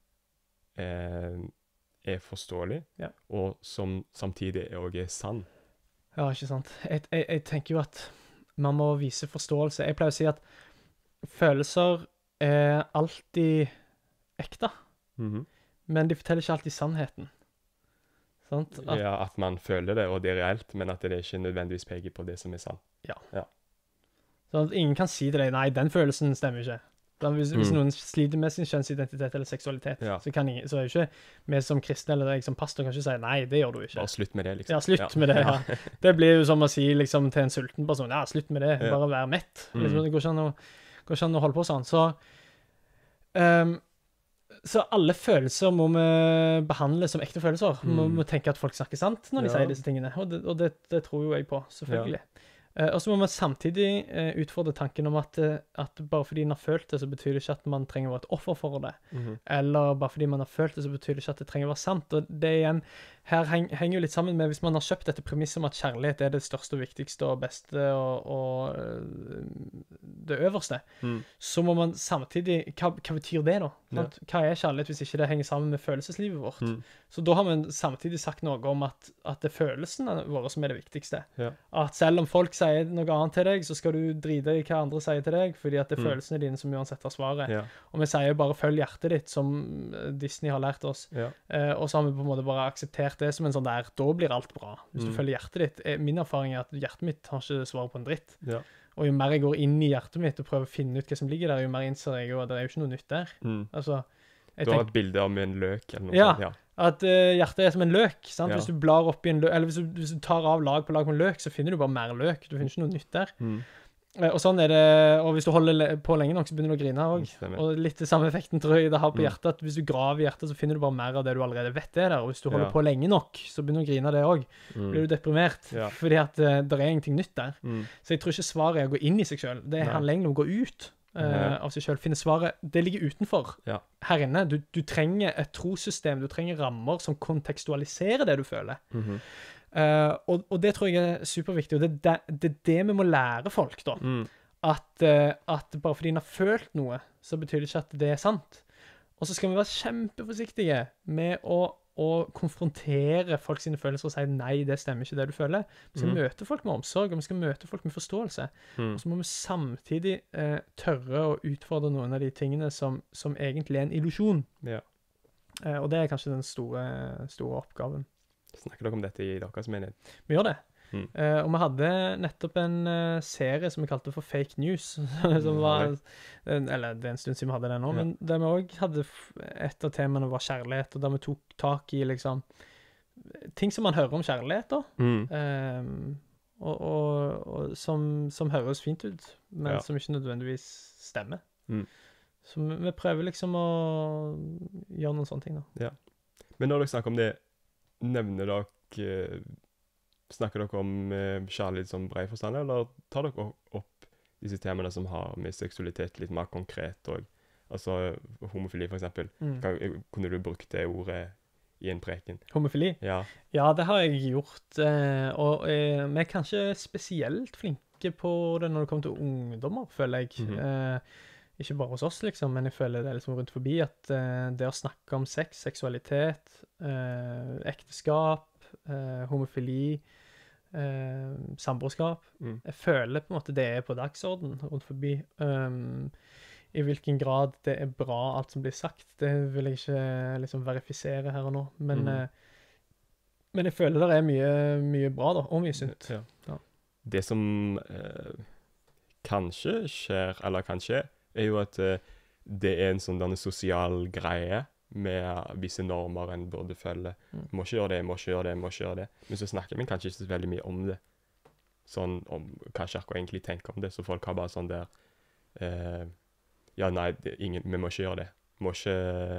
eh, er forståelig, Ja. og som samtidig også er sann? Ja, ikke sant. Jeg, jeg, jeg tenker jo at man må vise forståelse. Jeg pleier å si at følelser er alltid ekte, Mhm. men de forteller ikke alltid sannheten. Sant? At, Ja, at man føler det, og det er reelt, men at det ikke nødvendigvis peker på det som er sant. sånn at ingen kan si til deg, nei, den følelsen stemmer ikke. Da, hvis, hvis Mm. noen sliter med sin kjønnsidentitet eller seksualitet, Ja. så, kan ingen, så er jo ikke vi som kristne eller jeg som pastor kan ikke si, nei, det gjør du ikke. Bare slutt med det, liksom. Ja, slutt med det, ja. Det blir jo som å si liksom, til en sulten person, ja, slutt med det, Ja. bare vær mett. Mm. Liksom, det går ikke an å, går ikke an å holde på sånn. Så, ehm, så alle følelser må vi behandle som ekte følelser. Vi må, Mm. må tenke at folk snakker sant når de Ja. sier disse tingene, og det, og det, det tror jo jeg på, selvfølgelig. Eh, og så må man samtidig eh, utfordre tanken om at, eh, at bare fordi man har følt det, så betyr det ikke at man trenger å være et offer for det. Mhm. Eller bare fordi man har følt det, så betyr det ikke at det trenger å være sant. Og det igjen, her heng, henger jo litt sammen med hvis man har kjøpt dette premisset om at kjærlighet er det største og viktigste og beste og, og øh, det øverste, Mm. så må man samtidig, hva, hva betyr det da? Ja. Sant? Hva er kjærlighet hvis ikke det henger sammen med følelseslivet vårt? Mm. Så da har man samtidig sagt noe om at, at det er følelsene våre som er det viktigste. Ja. At selv om folk sier noe annet til deg, så skal du drite i hva andre sier til deg, fordi at det er Mm. følelsene dine som uansett har svaret. Ja. Og vi sier bare følg hjertet ditt, som eh, Disney har lært oss. Ja. Eh, og så har vi på en måte bare akseptert det som en sånn der, da blir alt bra. Hvis du Mm. følger hjertet ditt. Eh, Min erfaring er at hjertet mitt har ikke svaret på en dritt. Ja. Og jo mer jeg går inn i hjertet mitt og prøver å finne ut hva som ligger der, jo mer innser jeg jo at det er jo ikke noe nytt der. Mm. Altså, jeg Du har tenker et bilde om en løk eller noe Ja. sånt. Ja. at eh, hjertet er som en løk, sant? Ja. Hvis du blar opp i en løk, eller hvis du, hvis du tar av lag på lag med løk, så finner du bare mer løk. Du finner ikke noe nytt der. Mm. Eh, og sånn er det, og hvis du holder le- på lenge nok, så begynner du å grine òg. Stemmer. Og litt det samme effekten tror jeg det har på Mm. hjertet, at hvis du graver i hjertet, så finner du bare mer av det du allerede vet er der. Og hvis du holder Ja. på lenge nok, så begynner du å grine av det òg. Mm. Blir du deprimert, Ja. fordi at uh, det er ingenting nytt der. Mm. Så jeg tror ikke svaret er å gå inn i seg sjøl. Det Nei. handler egentlig om å gå ut uh, Ja. av seg sjøl. Finne svaret. Det ligger utenfor. Ja. Her inne. Du, du trenger et trossystem, du trenger rammer som kontekstualiserer det du føler. Mhm. Uh, og, og det tror jeg er superviktig, og det er det, det, er det vi må lære folk, da. Mm. At, uh, at bare fordi en har følt noe, så betyr det ikke at det er sant. Og så skal vi være kjempeforsiktige med å, å konfrontere folk sine følelser og si nei, det stemmer ikke det du føler. Vi skal Mhm. møte folk med omsorg, og vi skal møte folk med forståelse. Mm. Og så må vi samtidig uh, tørre å utfordre noen av de tingene som, som egentlig er en illusjon. Ja. Eh, og det er kanskje den store, store oppgaven. Snakker dere om dette i deres menighet? Vi gjør det. Mm. Eh, og vi hadde nettopp en uh, serie som vi kalte for Fake News, som var, eller det er en stund siden vi hadde den nå, Ja. men der vi også hadde, f- et av temaene var kjærlighet, og der vi tok tak i liksom, ting som man hører om kjærlighet da, Mm. Ehm, og, og, og som, som høres fint ut, men Ja. som ikke nødvendigvis stemmer. Mm. Så vi, vi prøver liksom å gjøre noen sånne ting da. Men når dere snakker om det, nevner dere, eh, snakker dere om eh, kjærlighet som bred forstand, eller tar dere opp disse temaene som har med seksualitet litt mer konkret, og, altså homofili for eksempel? Mm. Kan, kunne du brukt det ordet i en preken? Homofili? Ja. Ja, det har jeg gjort, eh, og eh, vi er kanskje spesielt flinke på det når det kommer til ungdommer, føler jeg. Mhm. Eh, ikke bare hos oss, liksom, men jeg føler det er liksom rundt forbi at eh, det å snakke om sex, seksualitet, eh, ekteskap, eh, homofili, eh, samboerskap, Mm. jeg føler på en måte det er på dagsorden rundt forbi. Um, I hvilken grad det er bra alt som blir sagt, det vil jeg ikke liksom verifisere her og nå, men, Mhm. eh, men jeg føler det er mye, mye bra da, og mye sunt. Ja. Ja. Det som eh, kanskje skjer, eller kanskje, er jo at eh, det er en sånn denne sosial greie med visse normer en burde følge. Mm. Må ikke gjøre det, må ikke gjøre det, må ikke gjøre det. Men så snakker vi kanskje ikke så veldig mye om det. Sånn om hva kirka egentlig tenker om det, så folk har bare sånn der eh, ja, nei, det, er ingen, vi må ikke gjøre det. Må ikke,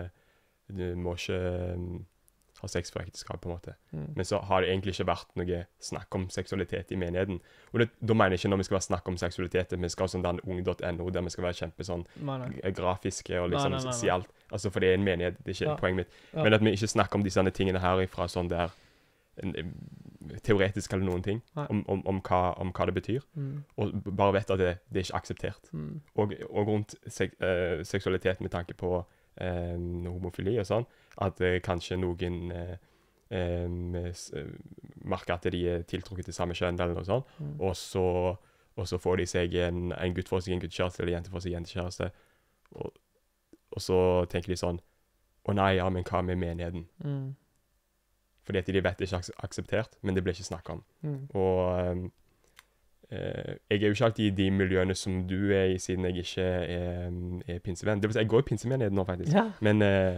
du må ikke mm, ha sex for ekteskap, på en måte. Mm. Men så har det egentlig ikke vært noe snakk om seksualitet i menigheten. Og det, da mener jeg ikke når vi skal være snakk om seksualitet, vi skal ha sånn den ung punktum no, der vi skal være kjempe sånn Nei, nei. g- grafiske og liksom Nei, nei, nei, nei. si alt. Altså, for det er en menighet, det er ikke Ja. poenget mitt. Ja. Men at vi ikke snakker om disse tingene her ifra sånn der en, en, teoretisk eller noen ting, Nei. om, om, om, hva, om hva det betyr. Mm. Og b- bare vet at det, det er ikke akseptert. Mm. Og, og rundt sek, eh, seksualitet med tanke på eh, homofili og sånn, at eh, kanskje noen eh, em, s- eh, merker at de er tiltrukket til samme kjønn eller noe sånt, Mm. og så, og så får de seg en, en gutt får seg en guttekjæreste, eller en jente får seg en jentekjæreste, og, og så tenker de sånn, å nei, ja, men hva med menigheten? Mm. Fordi at de vet det er ikke aks akseptert, men det blir ikke snakket om. Mm. Og em, eh, jeg er jo ikke alltid i de miljøene som du er i, siden jeg ikke er, er pinsevenn. Det vil si, jeg går i pinsemenigheten nå, faktisk. Ja. Men eh,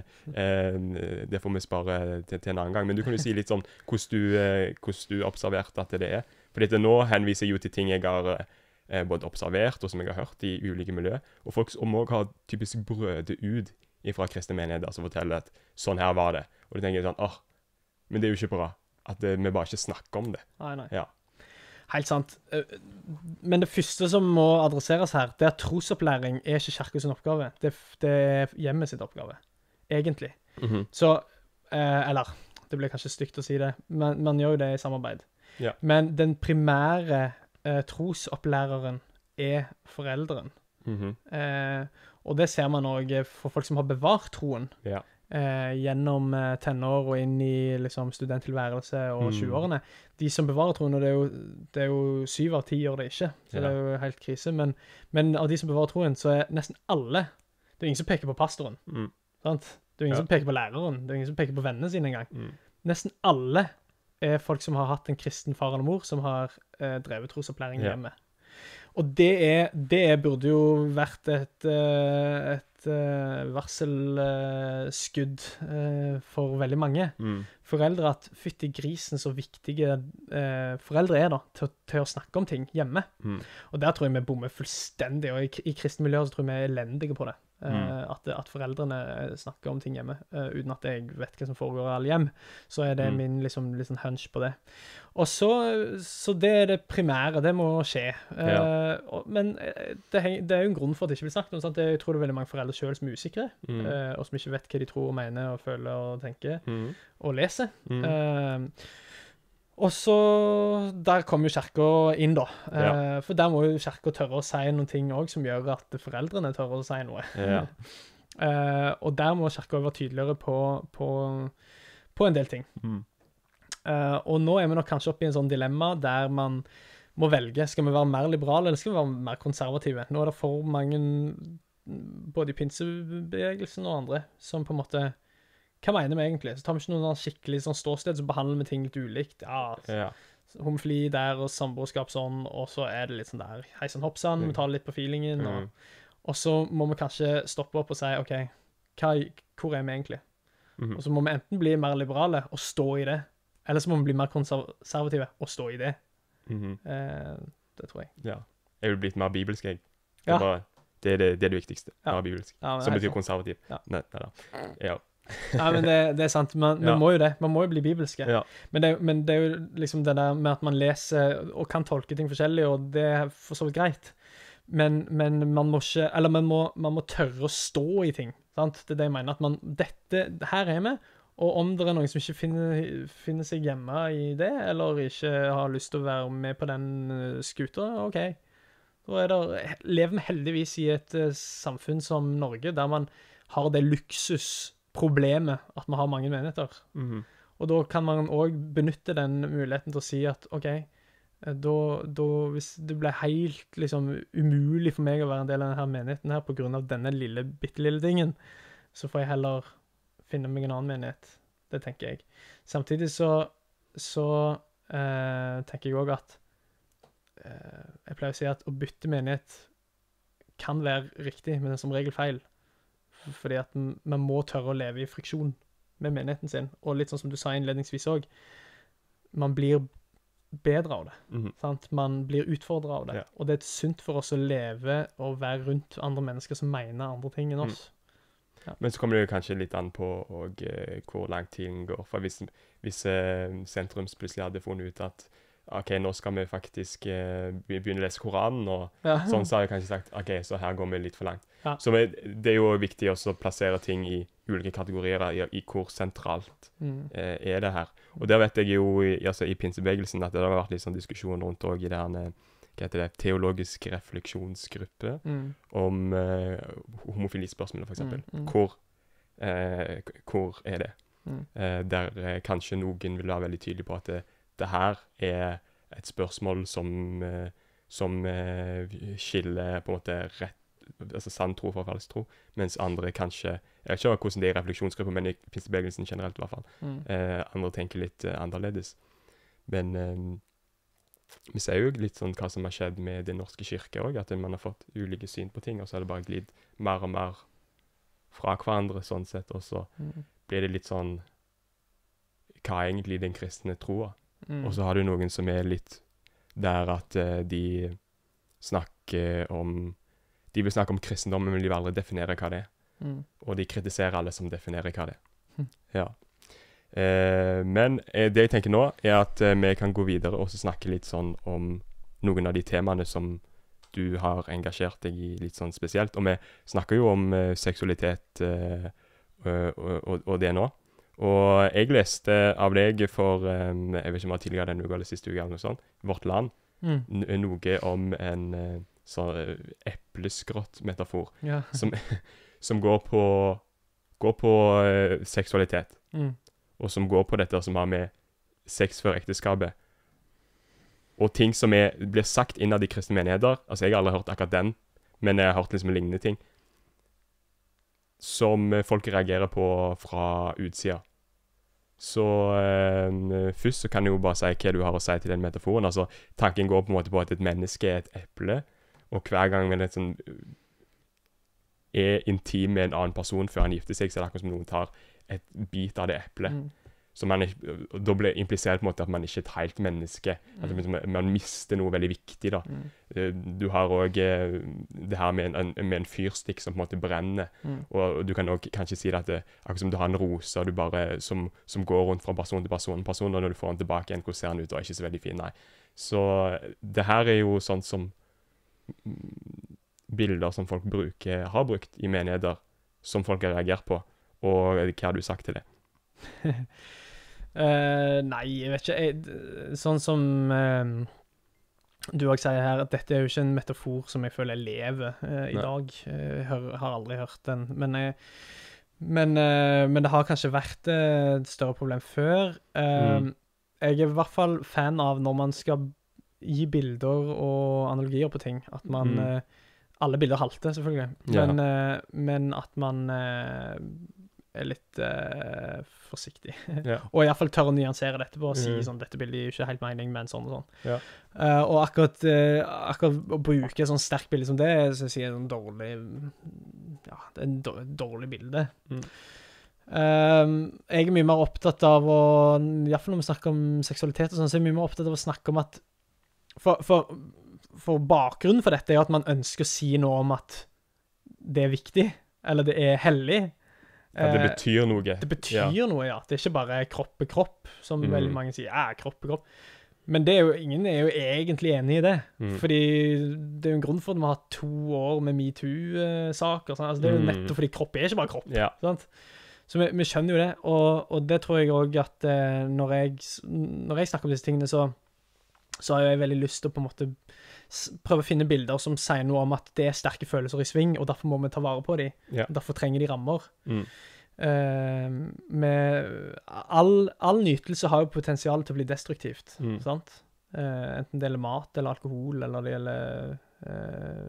eh, det får vi spare til, til en annen gang. Men du kan jo si litt sånn hvordan du, eh, hvordan du observerte at det er. Fordi at nå henviser jeg jo til ting jeg har eh, både observert og som jeg har hørt i ulike miljøer. Og folk som også har typisk brødet ut fra kristne menigheter som forteller at sånn her var det. Og da tenker jeg sånn, åh, men det er jo ikke bra. At eh, vi bare ikke snakker om det. Nei, nei. Ja. Helt sant. Eh, Men det første som må adresseres her, det er at trosopplæring er ikke kirkens oppgave. Det, er f- det er hjemmet sitt oppgave, egentlig. Mhm. Så, eh, eller, det blir kanskje stygt å si det, men man gjør jo det i samarbeid. Ja. Men den primære eh, trosopplæreren er foreldren. Mhm. Eh, og det ser man også for folk som har bevart troen Ja. eh, gjennom eh, tenår og inn i liksom, studenttilværelse og Mm. tjueårene. De som bevarer troen, og det er jo, det er jo syv av ti gjør det ikke, så Ja. det er jo helt krise. Men, men av de som bevarer troen, så er nesten alle, det er ingen som peker på pastoren, Mm. sant? Det er ingen Ja. som peker på læreren, det er ingen som peker på vennene sine engang. Mm. Nesten alle er folk som har hatt en kristen far eller mor, som har eh, drevet trosopplæring Ja. hjemme. Og det, er, det er, burde jo vært et, eh, et eh, varselskudd eh, for veldig mange Mm. foreldre, at fytti grisen så viktige eh, foreldre er da, til, å- til å snakke om ting hjemme. Mm. Og der tror jeg vi bommer fullstendig, og i, i kristne miljøer så tror jeg vi er elendige på det. Eh, Mm. at, at foreldrene snakker om ting hjemme, eh, uten at jeg vet hva som foregår i alle hjem, så er det Mm. min liksom, liksom hunch på det. Og så, så det er det primære, det må skje. Eh, Ja. og, men eh, det, heng- det er jo en grunn for at det ikke blir snakket om, sant? Det, jeg tror det er veldig mange foreldre selv som er usikre, Mm. eh, og som ikke vet hva de tror og mener og føler og tenker Mm. og leser. Mm. Eh, og så, der kommer jo kirka inn da, eh, for der må jo kirka tørre å si noen ting også, som gjør at foreldrene tørre å si noe. Ja. Eh, og der må kirka være tydeligere på, på, på en del ting. Mm. Eh, og nå er vi nok kanskje oppe i en sånn dilemma der man må velge, skal vi være mer liberale, eller skal vi være mer konservative? Nå er det for mange, både i pinsebevegelsen og andre, som på en måte hva mener vi egentlig? Så tar vi ikke noen skikkelig sånn ståsted, så behandler vi ting litt ulikt. Ja, Ja. homofili der, og samboerskap sånn, og så er det litt sånn der, hei sånn hoppsann, vi tar litt på feelingen, Mm. og, og så må vi kanskje stoppe opp og si, ok, hva, hvor er vi egentlig? Mhm. Og så må vi enten bli mer liberale og stå i det, eller så må vi bli mer konservative og stå i det. Mhm. Eh, det tror jeg. Ja. Jeg vil blitt mer bibelsk, jeg. Det Ja. er, bare, det, er det, det er det viktigste. Ja. Mer bibelsk. Ja, men Som det er betyr sant. konservativ. Ja. Nei, nei da. Ja. Nei, men det, det er sant. Man, vi Ja. må jo det. Man må jo bli bibelske. Ja. Men, det, men det er jo liksom det der med at man leser og kan tolke ting forskjellig, og det er for så vidt greit. Men, men man må ikke Eller man må, man må tørre å stå i ting. Sant? Det er det jeg mener. At man Dette Her er vi. Og om det er noen som ikke finner, finner seg hjemme i det, eller ikke har lyst til å være med på den uh, skuta, OK. Da er det, lever vi heldigvis i et uh, samfunn som Norge, der man har det luksusproblemet at vi har mange menigheter. Mhm. Og da kan man òg benytte den muligheten til å si at OK, eh, da, da hvis det ble helt liksom umulig for meg å være en del av denne menigheten her på grunn av denne lille, bitte lille tingen, så får jeg heller finne meg en annen menighet. Det tenker jeg. Samtidig så, så eh, tenker jeg òg at eh, jeg pleier å si at å bytte menighet kan være riktig, men det er som regel feil. Fordi at m- man må tørre å leve i friksjon med menigheten sin. Og litt sånn som du sa innledningsvis òg, man blir bedre av det. Mhm. Sant? Man blir utfordret av det. Ja. Og det er sunt for oss å leve og være rundt andre mennesker som mener andre ting enn oss. Men så kommer det jo kanskje litt an på og, eh, hvor lang tiden går. For hvis, hvis eh, sentrums plutselig hadde funnet ut at OK, nå skal vi faktisk eh, be- begynne å lese Koranen, og Ja. sånn, så har jeg kanskje sagt OK, så her går vi litt for langt. Ja. Så vi, det er jo viktig også å plassere ting i ulike kategorier, da, i, i hvor sentralt Mm. eh, er det her. Og der vet jeg jo i, altså, i pinsebevegelsen at det har vært litt sånn diskusjon rundt òg i det her, hva heter det, teologisk refleksjonsgruppe Mm. om eh, homofilispørsmålet, for eksempel. Mm, mm. Hvor, eh, k- hvor er det? Mm. Eh, der eh, kanskje noen vil være veldig tydelig på at det, det her er et spørsmål som, eh, som eh, skiller på en måte rett, altså sann tro fra falsk tro, mens andre kanskje, jeg vet ikke hvordan det er i refleksjonsgrupper, men i pinsebevegelsen generelt i hvert fall, Mm. eh, andre tenker litt eh, annerledes. Men eh, vi ser jo litt sånn hva som har skjedd med Den norske kirke også, at man har fått ulike syn på ting, og så har det bare glidd mer og mer fra hverandre sånn sett, og så Mm. blir det litt sånn, hva er egentlig den kristne troa? Mm. Og så har du noen som er litt der at eh, de snakker om, de vil snakke om kristendommen, men de vil aldri definere hva det er. Mm. Og de kritiserer alle som definerer hva det er. Hm. Ja. Eh, men eh, det jeg tenker nå, er at eh, vi kan gå videre og så snakke litt sånn om noen av de temaene som du har engasjert deg i litt sånn spesielt. Og vi snakker jo om eh, seksualitet eh, og, og, og det nå. Og jeg leste av deg for, eh, jeg vet ikke om det var tidligere denne uka eller siste uka eller noe sånt, Vårt Land, Mm. n noe om en eh, sånn eh, epleskrott-metafor Ja. som, som går på, går på eh, seksualitet, Mm. og som går på dette som har med sex før ekteskapet, og ting som er, blir sagt innad i kristne menigheter. Altså, jeg har aldri hørt akkurat den, men jeg har hørt liksom lignende ting, som eh, folk reagerer på fra utsida. Så eh, først så kan jeg jo bare si hva du har å si til den metaforen. Altså, tanken går på en måte på at et menneske er et eple, og hver gang man liksom er intim med en annen person før han gifter seg, så er det akkurat som noen tar et bit av det eplet. Mm. Så man er, og da blir det implisert på en måte at man ikke er et helt menneske. At Mm. man, man mister noe veldig viktig, da. Mm. Eh, Du har òg det her med en, en, med en fyrstikk som på en måte brenner. Mm. Og, og du kan også kanskje si det at det, akkurat som du har en rose og du bare, som, som går rundt fra person til person, person, og når du får den tilbake igjen, hvordan ser den ut? Og er ikke så veldig fin, nei. Så det her er jo sånn som mm, bilder som folk bruker, har brukt i menigheter, som folk har reagert på. Og hva har du sagt til det? Eh, nei, jeg vet ikke. Jeg, d- sånn som eh, du òg sier her, at dette er jo ikke en metafor som jeg føler lever eh, i Nei. dag. Jeg hør, har aldri hørt den. Men, jeg, men, eh, men det har kanskje vært eh, et større problem før. Eh, Mm. Jeg er i hvert fall fan av når man skal gi bilder og analogier på ting, at man Mm. eh, Alle bilder halter, selvfølgelig, Ja. men, eh, men at man eh, er litt uh, forsiktig. Ja. Og i hvert fall tør å nyansere dette på å si Mm. sånn, dette bildet er jo ikke helt mening, men sånn og sånn. Ja. Uh, og akkurat, uh, akkurat å bruke et sånn sterkt bilde som det, så sier jeg en dårlig, ja, det er en dårlig, dårlig bilde. Mm. Um, jeg er mye mer opptatt av å, i hvert fall når vi snakker om seksualitet og sånn, så er jeg mye mer opptatt av å snakke om at, for, for, for bakgrunnen for dette er at man ønsker å si noe om at det er viktig, eller det er hellig. Ja, det betyr noe. Det betyr ja. noe, ja. Det er ikke bare kropp er kropp, som Mm. veldig mange sier, ja, kropp er kropp. Men det er jo, ingen er jo egentlig enig i det, Mm. fordi det er jo en grunn for at vi har hatt to år med MeToo-saker, sånn. Altså, det er jo Mm. nettopp fordi kropp er ikke bare kropp, Ja. sant? Så vi, vi skjønner jo det, og, og det tror jeg også at eh, når, jeg, når jeg snakker om disse tingene, så, så har jeg veldig lyst til å på en måte s- prøve å finne bilder som sier noe om at det er sterke følelser i sving, og derfor må vi ta vare på dem. Ja. Derfor trenger de rammer. Mm. Eh, med all, all nytelse har jo potensial til å bli destruktivt, Mm. sant? Eh, enten det gjelder mat eller alkohol, eller det gjelder eh,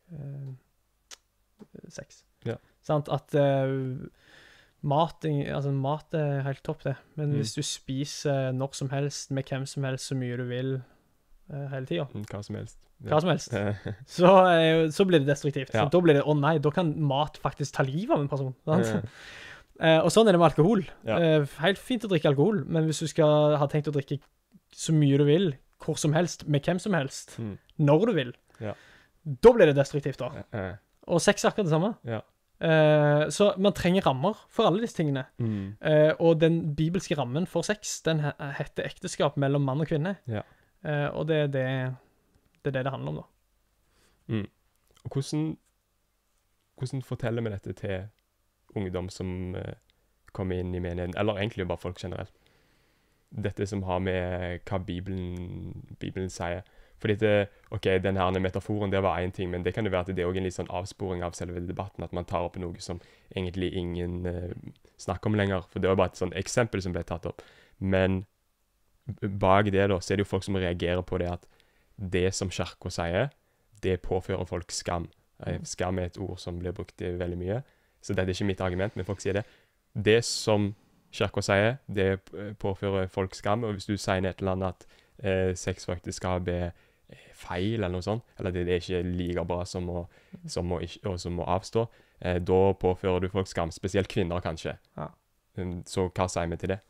eh, sex. Ja. Sant? At eh, mat, altså mat er helt topp det, men Mm. hvis du spiser når som helst, med hvem som helst, så mye du vil, eh, hele tiden, Mm, Hva som helst. hva som helst, Eh, så, er jo, så blir det destruktivt. Ja. Så da blir det, å nei, da kan mat faktisk ta livet av en person, sant? eh, Eh, og sånn er det med alkohol. Ja. Eh, helt fint å drikke alkohol, men hvis du skal ha tenkt å drikke så mye du vil, hvor som helst, med hvem som helst, mm. når du vil, Ja. da blir det destruktivt da. Eh, Og sex er akkurat det samme. Ja. Eh, så man trenger rammer for alle disse tingene. mm. Eh, og den bibelske rammen for sex, den he- heter ekteskap mellom mann og kvinne. Ja. Eh, og det er det, det er det det handler om da. Mm. Og hvordan, hvordan forteller vi dette til ungdom som eh, kommer inn i menigheten, eller egentlig bare folk generelt? Dette som har med hva Bibelen, Bibelen sier. Fordi det, ok, den her metaforen, det var en ting, men det kan jo være at det er også en litt sånn avsporing av selve debatten, at man tar opp noe som egentlig ingen eh, snakker om lenger, for det var bare et sånn eksempel som ble tatt opp. Men bak det da, så er det jo folk som reagerer på det at det som kirka sier, det påfører folk skam. Eh, Skam er et ord som blir brukt i veldig mye, så det er ikke mitt argument, men folk sier det. Det som kirka sier, det p- påfører folk skam, og hvis du sier et eller annet at eh, sex for ekteskap er eh, feil, eller noe sånt, eller det, det er ikke like bra som å, som å, ikke, og som å avstå, eh, da påfører du folk skam, spesielt kvinner kanskje. Ja. Um, Så hva sier vi til det?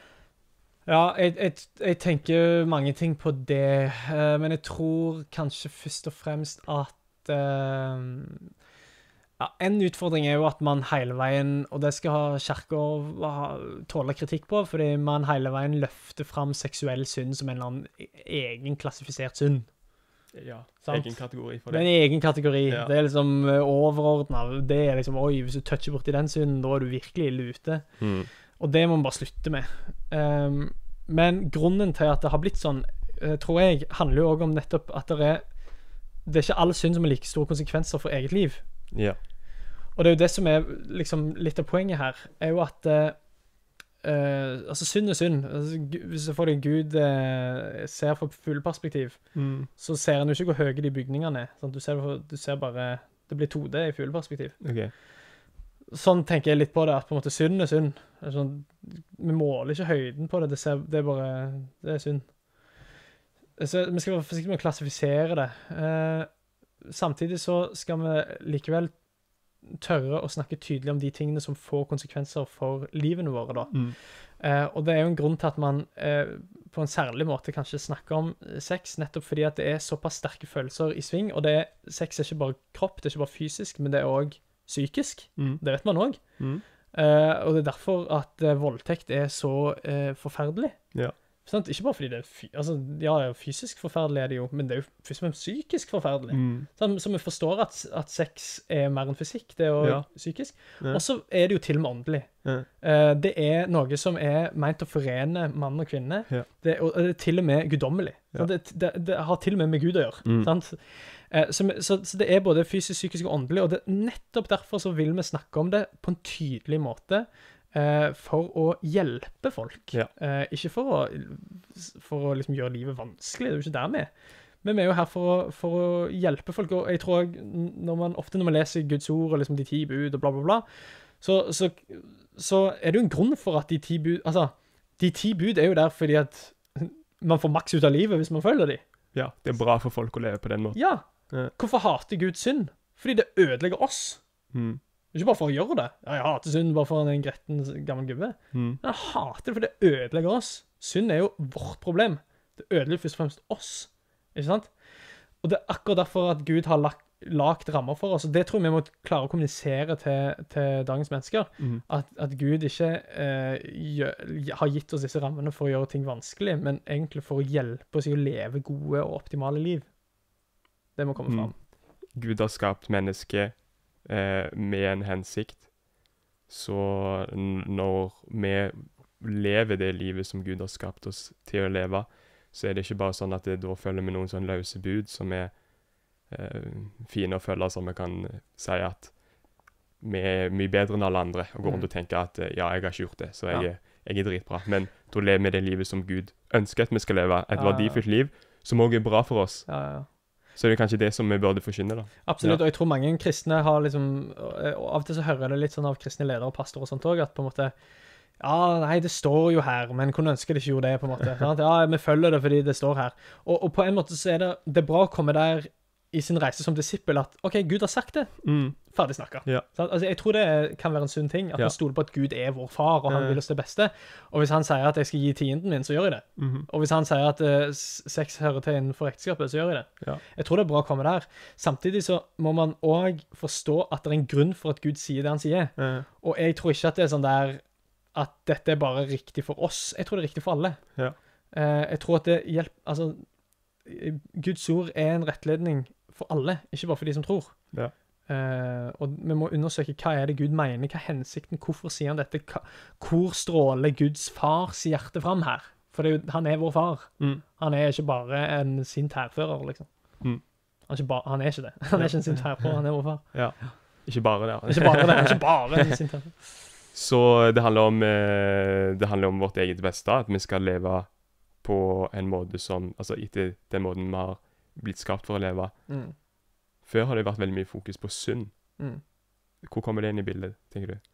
Ja, jeg, jeg, jeg tenker mange ting på det, eh, men jeg tror kanskje først og fremst at eh, ja, en utfordring er jo at man hele veien, og det skal ha kirker ha- tåle kritikk på, fordi man hele veien løfter fram seksuell synd som en eller annen egen klassifisert synd. Ja, Sant. egen kategori for Det er det. en egen kategori. Ja. Det er liksom eh, overordnet. Det er liksom, oi, hvis du toucher bort i den synden, da er du virkelig ille ute. Mm. Og det må man bare slutte med. Um, men grunnen til at det har blitt sånn, eh, tror jeg, handler jo også om nettopp at det er det er ikke all synd som har like store konsekvenser for eget liv. Ja. Og det er jo det som er liksom litt av poenget her, er jo at eh, eh, altså synd er synd. Altså, Gu- hvis du får deg Gud eh, ser fra fugleperspektiv, Mm. så ser han jo ikke hvor høye de bygningene er. Sant? Du, ser, du ser bare, det blir to D i fugleperspektiv. Ok. Sånn tenker jeg litt på det, at på en måte synd er synd. Det er sånn, vi måler ikke høyden på det, det, ser, det er bare, det er synd. Så vi skal være forsiktige med å klassifisere det. Eh, samtidig så skal vi likevel tørre å snakke tydelig om de tingene som får konsekvenser for livene våre da. Mm. Eh, og det er jo en grunn til at man eh, på en særlig måte kanskje snakker om eh, sex, nettopp fordi at det er såpass sterke følelser i sving, og det er, sex er ikke bare kropp, det er ikke bare fysisk, men det er også psykisk. Mm. Det vet man også. Mm. Eh, og det er derfor at eh, voldtekt er så eh, forferdelig. Ja. Sant? Ikke bare fordi det er fy altså, ja, fysisk forferdelig er det jo, men det er jo først og fremst psykisk forferdelig. Mm. Så, så vi forstår at, at sex er mer enn fysikk, det er jo Ja. psykisk. Ja. Og så er det jo til og med åndelig. Ja. Eh, det er noe som er ment å forene mann og kvinne. Ja. Det, og det er til og med guddommelig. Ja. Sant? Det, det, det har til og med med Gud å gjøre. Mm. Sant? Eh, så, vi- så, så det er både fysisk, psykisk og åndelig, og det, nettopp derfor så vil vi snakke om det på en tydelig måte, eh, for å hjelpe folk. Ja. Eh, ikke for å, for å liksom gjøre livet vanskelig, det er jo ikke der vi er. Men vi er jo her for å, for å hjelpe folk, og jeg tror jeg, når man, ofte når man leser Guds ord, og liksom de ti bud, og bla bla bla, så, så, så er det jo en grunn for at de ti bud, altså, de ti bud er jo der fordi at man får maks ut av livet hvis man følger de. Ja, det er bra for folk å leve på den måten. Ja. Ja. Hvorfor hater Gud synd? Fordi det ødelegger oss. Mm. Ikke bare for å gjøre det. Ja, jeg hater synd bare for en gretten gammel gubbe. Mm. Men jeg hater det fordi det ødelegger oss. Synd er jo vårt problem. Det ødelegger først og fremst oss. Ikke sant? Og det er akkurat derfor at Gud har lagt, lagt rammer for oss. Og det tror jeg vi må klare å kommunisere til, til dagens mennesker. Mm. At, at Gud ikke eh, gjør, har gitt oss disse rammene for å gjøre ting vanskelig, men egentlig for å hjelpe oss i å leve gode og optimale liv. Det må komme fram. Mm. Gud har skapt mennesket eh, med en hensikt. Så n- når vi lever det livet som Gud har skapt oss til å leve, så er det ikke bare sånn at det da følger med noen sånn løse bud som er eh, fine å følge, som vi kan si at vi er mye bedre enn alle andre, og går rundt og tenker at eh, ja, jeg har ikke gjort det, så jeg, Ja. er, jeg er dritbra. Men da lever vi det livet som Gud ønsker at vi skal leve, et Ja, ja. verdifullt liv, som også er bra for oss. Ja, ja. Så det er kanskje det som vi burde forkynne da. Absolutt, Ja. og jeg tror mange kristne har liksom, og av og til så hører jeg det litt sånn av kristne ledere og pastorer og sånt også, at på en måte, ja, nei, det står jo her, men kunne ønske det ikke gjorde det, på en måte. Sant? Ja, vi følger det fordi det står her. Og, og på en måte så er det, det er bra å komme der i sin reise som disippel, at, ok, Gud har sagt det, Mm. ferdig snakket. Ja. Sant? Altså, jeg tror det kan være en sunn ting, at Ja. man stoler på at Gud er vår far, og han Ja. vil oss det beste. Og hvis han sier at jeg skal gi tienden min, så gjør jeg det. Mhm. Og hvis han sier at uh, sex hører til innenfor ekteskapet, så gjør jeg det. Ja. Jeg tror det er bra å komme der. Samtidig så må man også forstå at det er en grunn for at Gud sier det han sier. Eh, Og jeg tror ikke at det er sånn der at dette er bare riktig for oss. Jeg tror det er riktig for alle. Ja. Eh, jeg tror at det hjelper, altså, Guds ord er en rettledning for alle, ikke bare for de som tror. Ja. Eh, og vi må undersøke hva er det Gud mener, hva er hensikten, hvorfor sier han dette, hva, hvor stråler Guds fars hjerte fram her? For det er jo, han er vår far. mm. Han er ikke bare en sint hærfører, liksom. Mm. Han, er ikke ba, han er ikke det. Han er ikke en sint hærfører, han er vår far. Ja. Ikke bare det. Ikke bare det, han er ikke bare en sint hærfører. Så det handler om eh, det handler om vårt eget beste, at vi skal leve på en måte som, altså etter den måten vi har blitt skapt for å leve. Mm. Før har det vært veldig mye fokus på synd. Mm. Hvor kommer det inn i bildet, tenker du?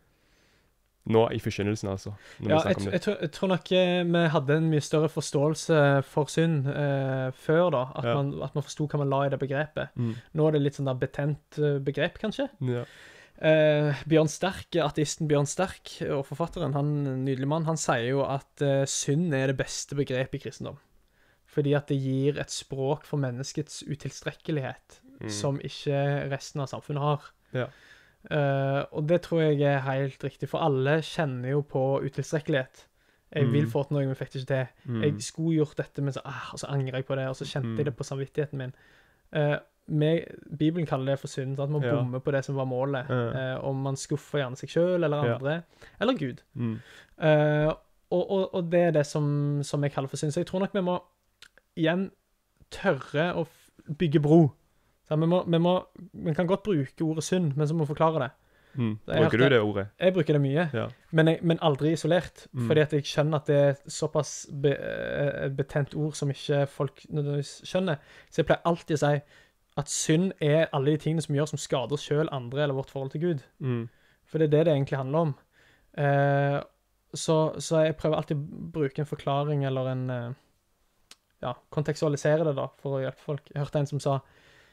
Nå i forkynnelsen, altså. Når Ja, vi jeg, snakker om jeg, det. tror, jeg tror nok eh, vi hadde en mye større forståelse for synd eh, før da, at, Ja. man, at man forstod hva man la i det begrepet. Mm. Nå er det litt sånn der betent eh, begrep, kanskje. Ja. Eh, Bjørn Sterk, ateisten Bjørn Sterk, og forfatteren, han en nydelig mann, han sier jo at eh, synd er det beste begrepet i kristendom. Fordi at det gir et språk for menneskets utilstrekkelighet, Mm. som ikke resten av samfunnet har. Ja. Eh, og det tror jeg er helt riktig, for alle kjenner jo på utilstrekkelighet. Jeg vil Mm. få til noe, men fikk det ikke til. Mm. Jeg skulle gjort dette, men så, ah, og så angrer jeg på det, og så kjente Mm. jeg det på samvittigheten min. Eh, med, Bibelen kaller det for synd, at man Ja. bommer på det som var målet. Ja. Eh, om man skuffer gjerne seg selv, eller Ja. andre, eller Gud. Mm. Eh, og, og, og det er det som, som jeg kaller for synd. Så jeg tror nok vi må igjen tørre å f- bygge bro. Så vi, må, vi, må, vi kan godt bruke ordet synd, men så må vi forklare det. Mm. Jeg Bruker du hørte- det ordet? Jeg bruker det mye, Ja. men, jeg, men aldri isolert. Mm. Fordi at jeg skjønner at det er et såpass be, eh, et betent ord som ikke folk nødvendigvis skjønner. Så jeg pleier alltid å si at synd er alle de tingene som gjør som skader oss selv, andre eller vårt forhold til Gud. Mm. For det er det det egentlig handler om. Eh, så, så jeg prøver alltid å bruke en forklaring eller en eh, ja, kontekstualisere det da, for å hjelpe folk. Jeg hørte en som sa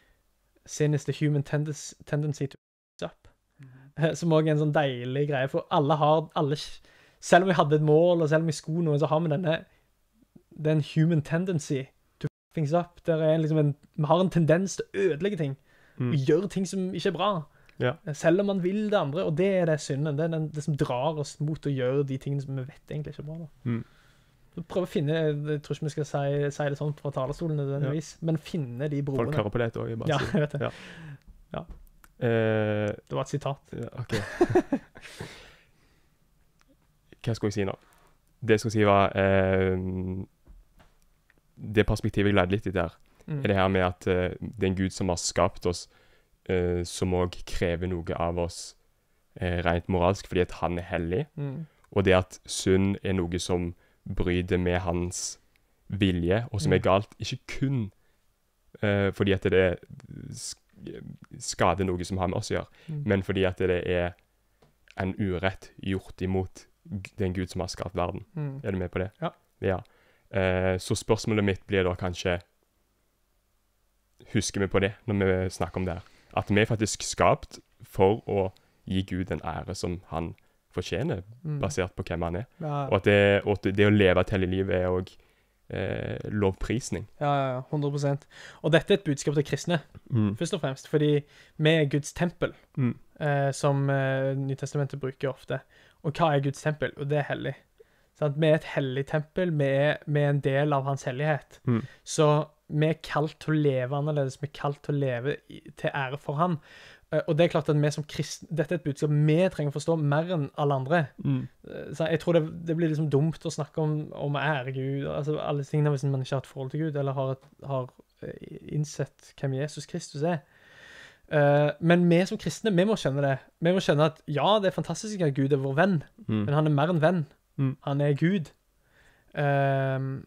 sin is the human tendency, tendency to f up. Eh, Som også er en sånn deilig greie, for alle har, alle, selv om vi hadde et mål, og selv om vi skulle noe, så har vi denne, den human tendency to f things up. Der er liksom en, vi har en tendens til å ødelegge ting, Mm. og gjøre ting som ikke er bra. Ja. Selv om man vil det andre, og det er det synden, det er den, det som drar oss mot å gjøre de tingene som vi vet egentlig ikke er bra da. Mm. Så prøv å finne, jeg tror ikke vi skal si, si det sånn fra talerstolen nødvendigvis, men finne de broene. Folk hører på dette også, jeg bare Ja, sier. jeg vet det. Ja. Ja. Eh, Det var et sitat. ja, ok. Hva skal jeg si nå? Det jeg skal si var eh, det perspektivet jeg lærte litt i det her, Mm. er det her med at eh, det er en Gud som har skapt oss, eh, som også krever noe av oss eh, rent moralsk, fordi at han er hellig, Mm. og det at synd er noe som bryter med hans vilje, og som Mm. er galt, ikke kun eh, fordi at det sk- skader noe som har med oss å gjøre, Mm. men fordi at det er en urett gjort imot g- den Gud som har skapt verden. Mm. Er du med på det? Ja. Ja. Eh, så spørsmålet mitt blir da kanskje, husker vi på det når vi snakker om det her? At vi er faktisk skapt for å gi Gud en ære som han fortjener, Mm. basert på hvem han er. Ja, Og at det, og at det å leve et hellig liv er også eh, lovprisning. ja, ja, ja, hundre prosent. Og dette er et budskap til kristne, Mm. først og fremst, fordi vi er Guds tempel, Mm. eh, som eh, Nytestamentet bruker ofte. Og hva er Guds tempel? Og det er hellig. Så at vi er et hellig tempel, vi er, vi er en del av hans hellighet. Mm. Så vi er kalt til å leve annerledes, vi er kalt til å leve i, til ære for han. Eh, og det er klart at vi som kristne, dette er et budskap vi trenger å forstå mer enn alle andre. Mm. Eh, Så jeg tror det, det blir liksom dumt å snakke om, om å ære Gud, altså alle tingene hvis man ikke har et forhold til Gud, eller har, et, har eh, innsett hvem Jesus Kristus er. Eh, men vi som kristne, vi må skjønne det. Vi må skjønne at ja, det er fantastisk at Gud er vår venn, Mm. men han er mer enn venn. Mm. Han er Gud. Ehm,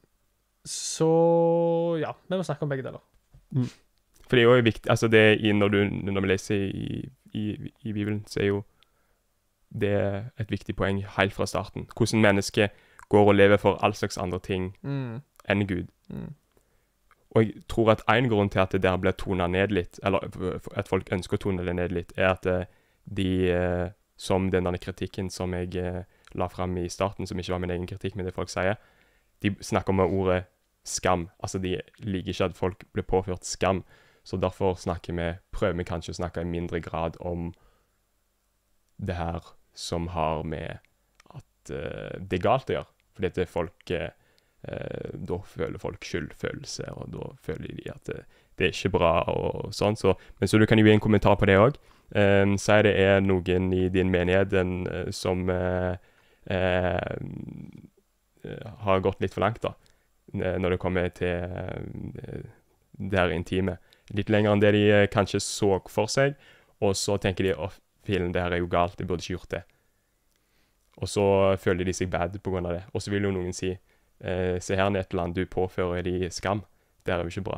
så ja, vi må snakke om begge deler. For det er jo viktig, altså det i, når, du, når vi leser i, i, i Bibelen, så er jo det et viktig poeng helt fra starten. Hvordan mennesket går og lever for all slags andre ting Mm. enn Gud. Mm. Og jeg tror at en grunn til at det der blir tonet ned litt, eller at folk ønsker å tone det ned litt, er at eh, de, eh, som denne kritikken som jeg eh, la frem i starten, som ikke var min egen kritikk, men det folk sier, de snakker om ordet skam. Altså, de liker ikke at folk blir påført skam, så derfor snakker vi, prøver vi kanskje å snakke i mindre grad om det her som har med at eh, det er galt å gjøre. Fordi at det folk, eh, eh, da føler folk skyldfølelse, og da føler de at det, det er ikke bra og sånn. Så, men så du kan jo gi en kommentar på det også. Um, si det er noen i din menighet den, eh, som eh, eh, har gått litt for langt da, n- når det kommer til eh, det her intime. Litt lenger enn det de eh, kanskje så for seg, og så tenker de, åh, filen, det her er jo galt, jeg burde ikke gjort det. Og så føler de seg bad på grunn av det. Og så vil jo noen si, eh, se her Netland, du påfører de skam. Det er jo ikke bra.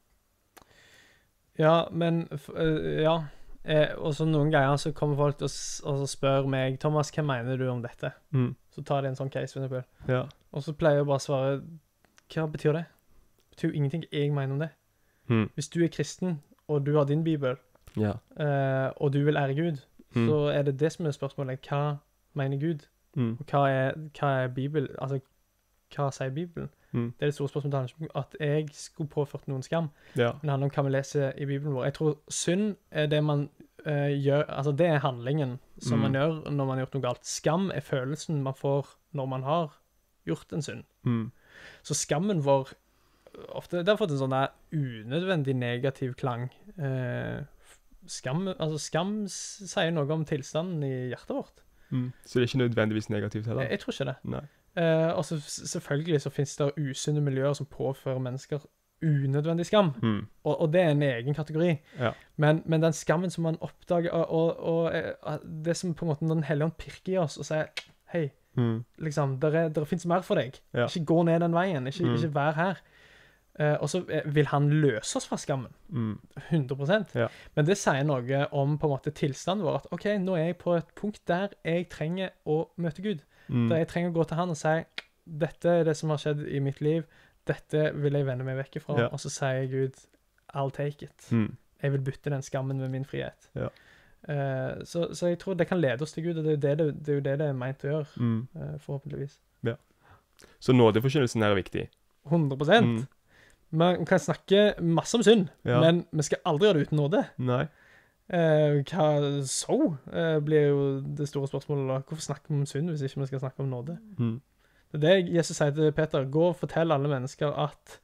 Ja, men f- eh, ja. Eh, og så noen ganger så kommer folk til å s- og så spør meg, Thomas, hva mener du om dette? Mm. Så tar de en sånn case, for eksempel. Ja. Og så pleier jeg bare å svare, hva betyr det? Det betyr jo ingenting jeg mener om det. Mm. Hvis du er kristen, og du har din bibel, Ja. eh, og du vil ære Gud, Mm. så er det det som er spørsmålet. Hva mener Gud? Mm. Og hva er, hva er Bibel? Altså, hva sier Bibelen? Mm. Det er det store spørsmålet. Det handler ikke om at jeg skulle påført noen skam, Ja. men det handler om hva vi leser i Bibelen vår. Jeg tror synd er det man eh, gjør, altså det er handlingen som Mm. man gjør når man har gjort noe galt. Skam er følelsen man får når man har gjort en synd. Mm. Så skammen vår ofte, det har fått en sånn der unødvendig negativ klang. Eh, skam, altså skam s- sier noe om tilstanden i hjertet vårt. Mm. Så det er ikke nødvendigvis negativt heller? Jeg, jeg tror ikke det. Nei. Eh, og så s- selvfølgelig så finnes det usunne miljøer som påfører mennesker unødvendig skam, Mm. og, og det er en egen kategori. Ja. Men, men den skammen som man oppdager, og, og, og eh, det som på en måte når Den hellige ånd pirker i oss og sier, hei, Mm. liksom, det finnes mer for deg. Ja. Ikke gå ned den veien, ikke, Mm. ikke vær her. Eh, og så eh, vil han løse oss fra skammen, Mm. hundre prosent. Ja. Men det sier noe om på en måte tilstanden vår, at ok, nå er jeg på et punkt der jeg trenger å møte Gud. Mm. Der jeg trenger å gå til han og si, dette er det som har skjedd i mitt liv, dette vil jeg vende meg vekk ifra, Ja. og så sier Gud, I'll take it. Mm. Jeg vil bytte den skammen med min frihet. Ja. Eh, så, så jeg tror det kan lede oss til Gud, og det er jo det det, det, er, jo det, det er meint å gjøre, Mm. eh, forhåpentligvis. Så nådeforkynnelsen her er viktig. hundre prosent. Mm. Man kan snakke masse om synd, Ja. men vi skal aldri gjøre det uten nåde. Nei. Eh, hva så eh, blir jo det store spørsmålet da. Hvorfor snakke om synd hvis ikke vi skal snakke om nåde? Mm. Det er det Jesus sier til Peter. Gå og fortell alle mennesker at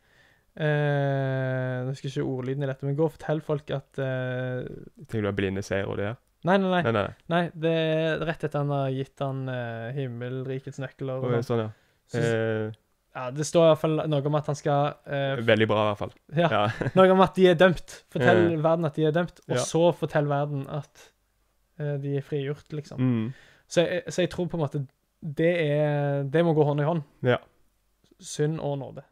eh, Nå husker jeg ikke ordlyden i dette, men gå og fortell folk at eh, Tenker du er blinde seier og det her? Nei, nei, nei. Nei, nei, nei. nei det er rett etter han har gitt han eh, himmelrikets nøkler. Og Å, sånn. sånn, ja. Så, Eh, ja, det står i hvert fall noe om at han skal eh, veldig bra, i hvert fall. ja, Ja. noe om at de er dømt. Fortell Ja. verden at de er dømt, og Ja. så fortell verden at eh, de er frigjort, liksom. Mm. Så, jeg, så jeg tror på en måte det er Det må gå hånd i hånd. Ja. Synd og nåde.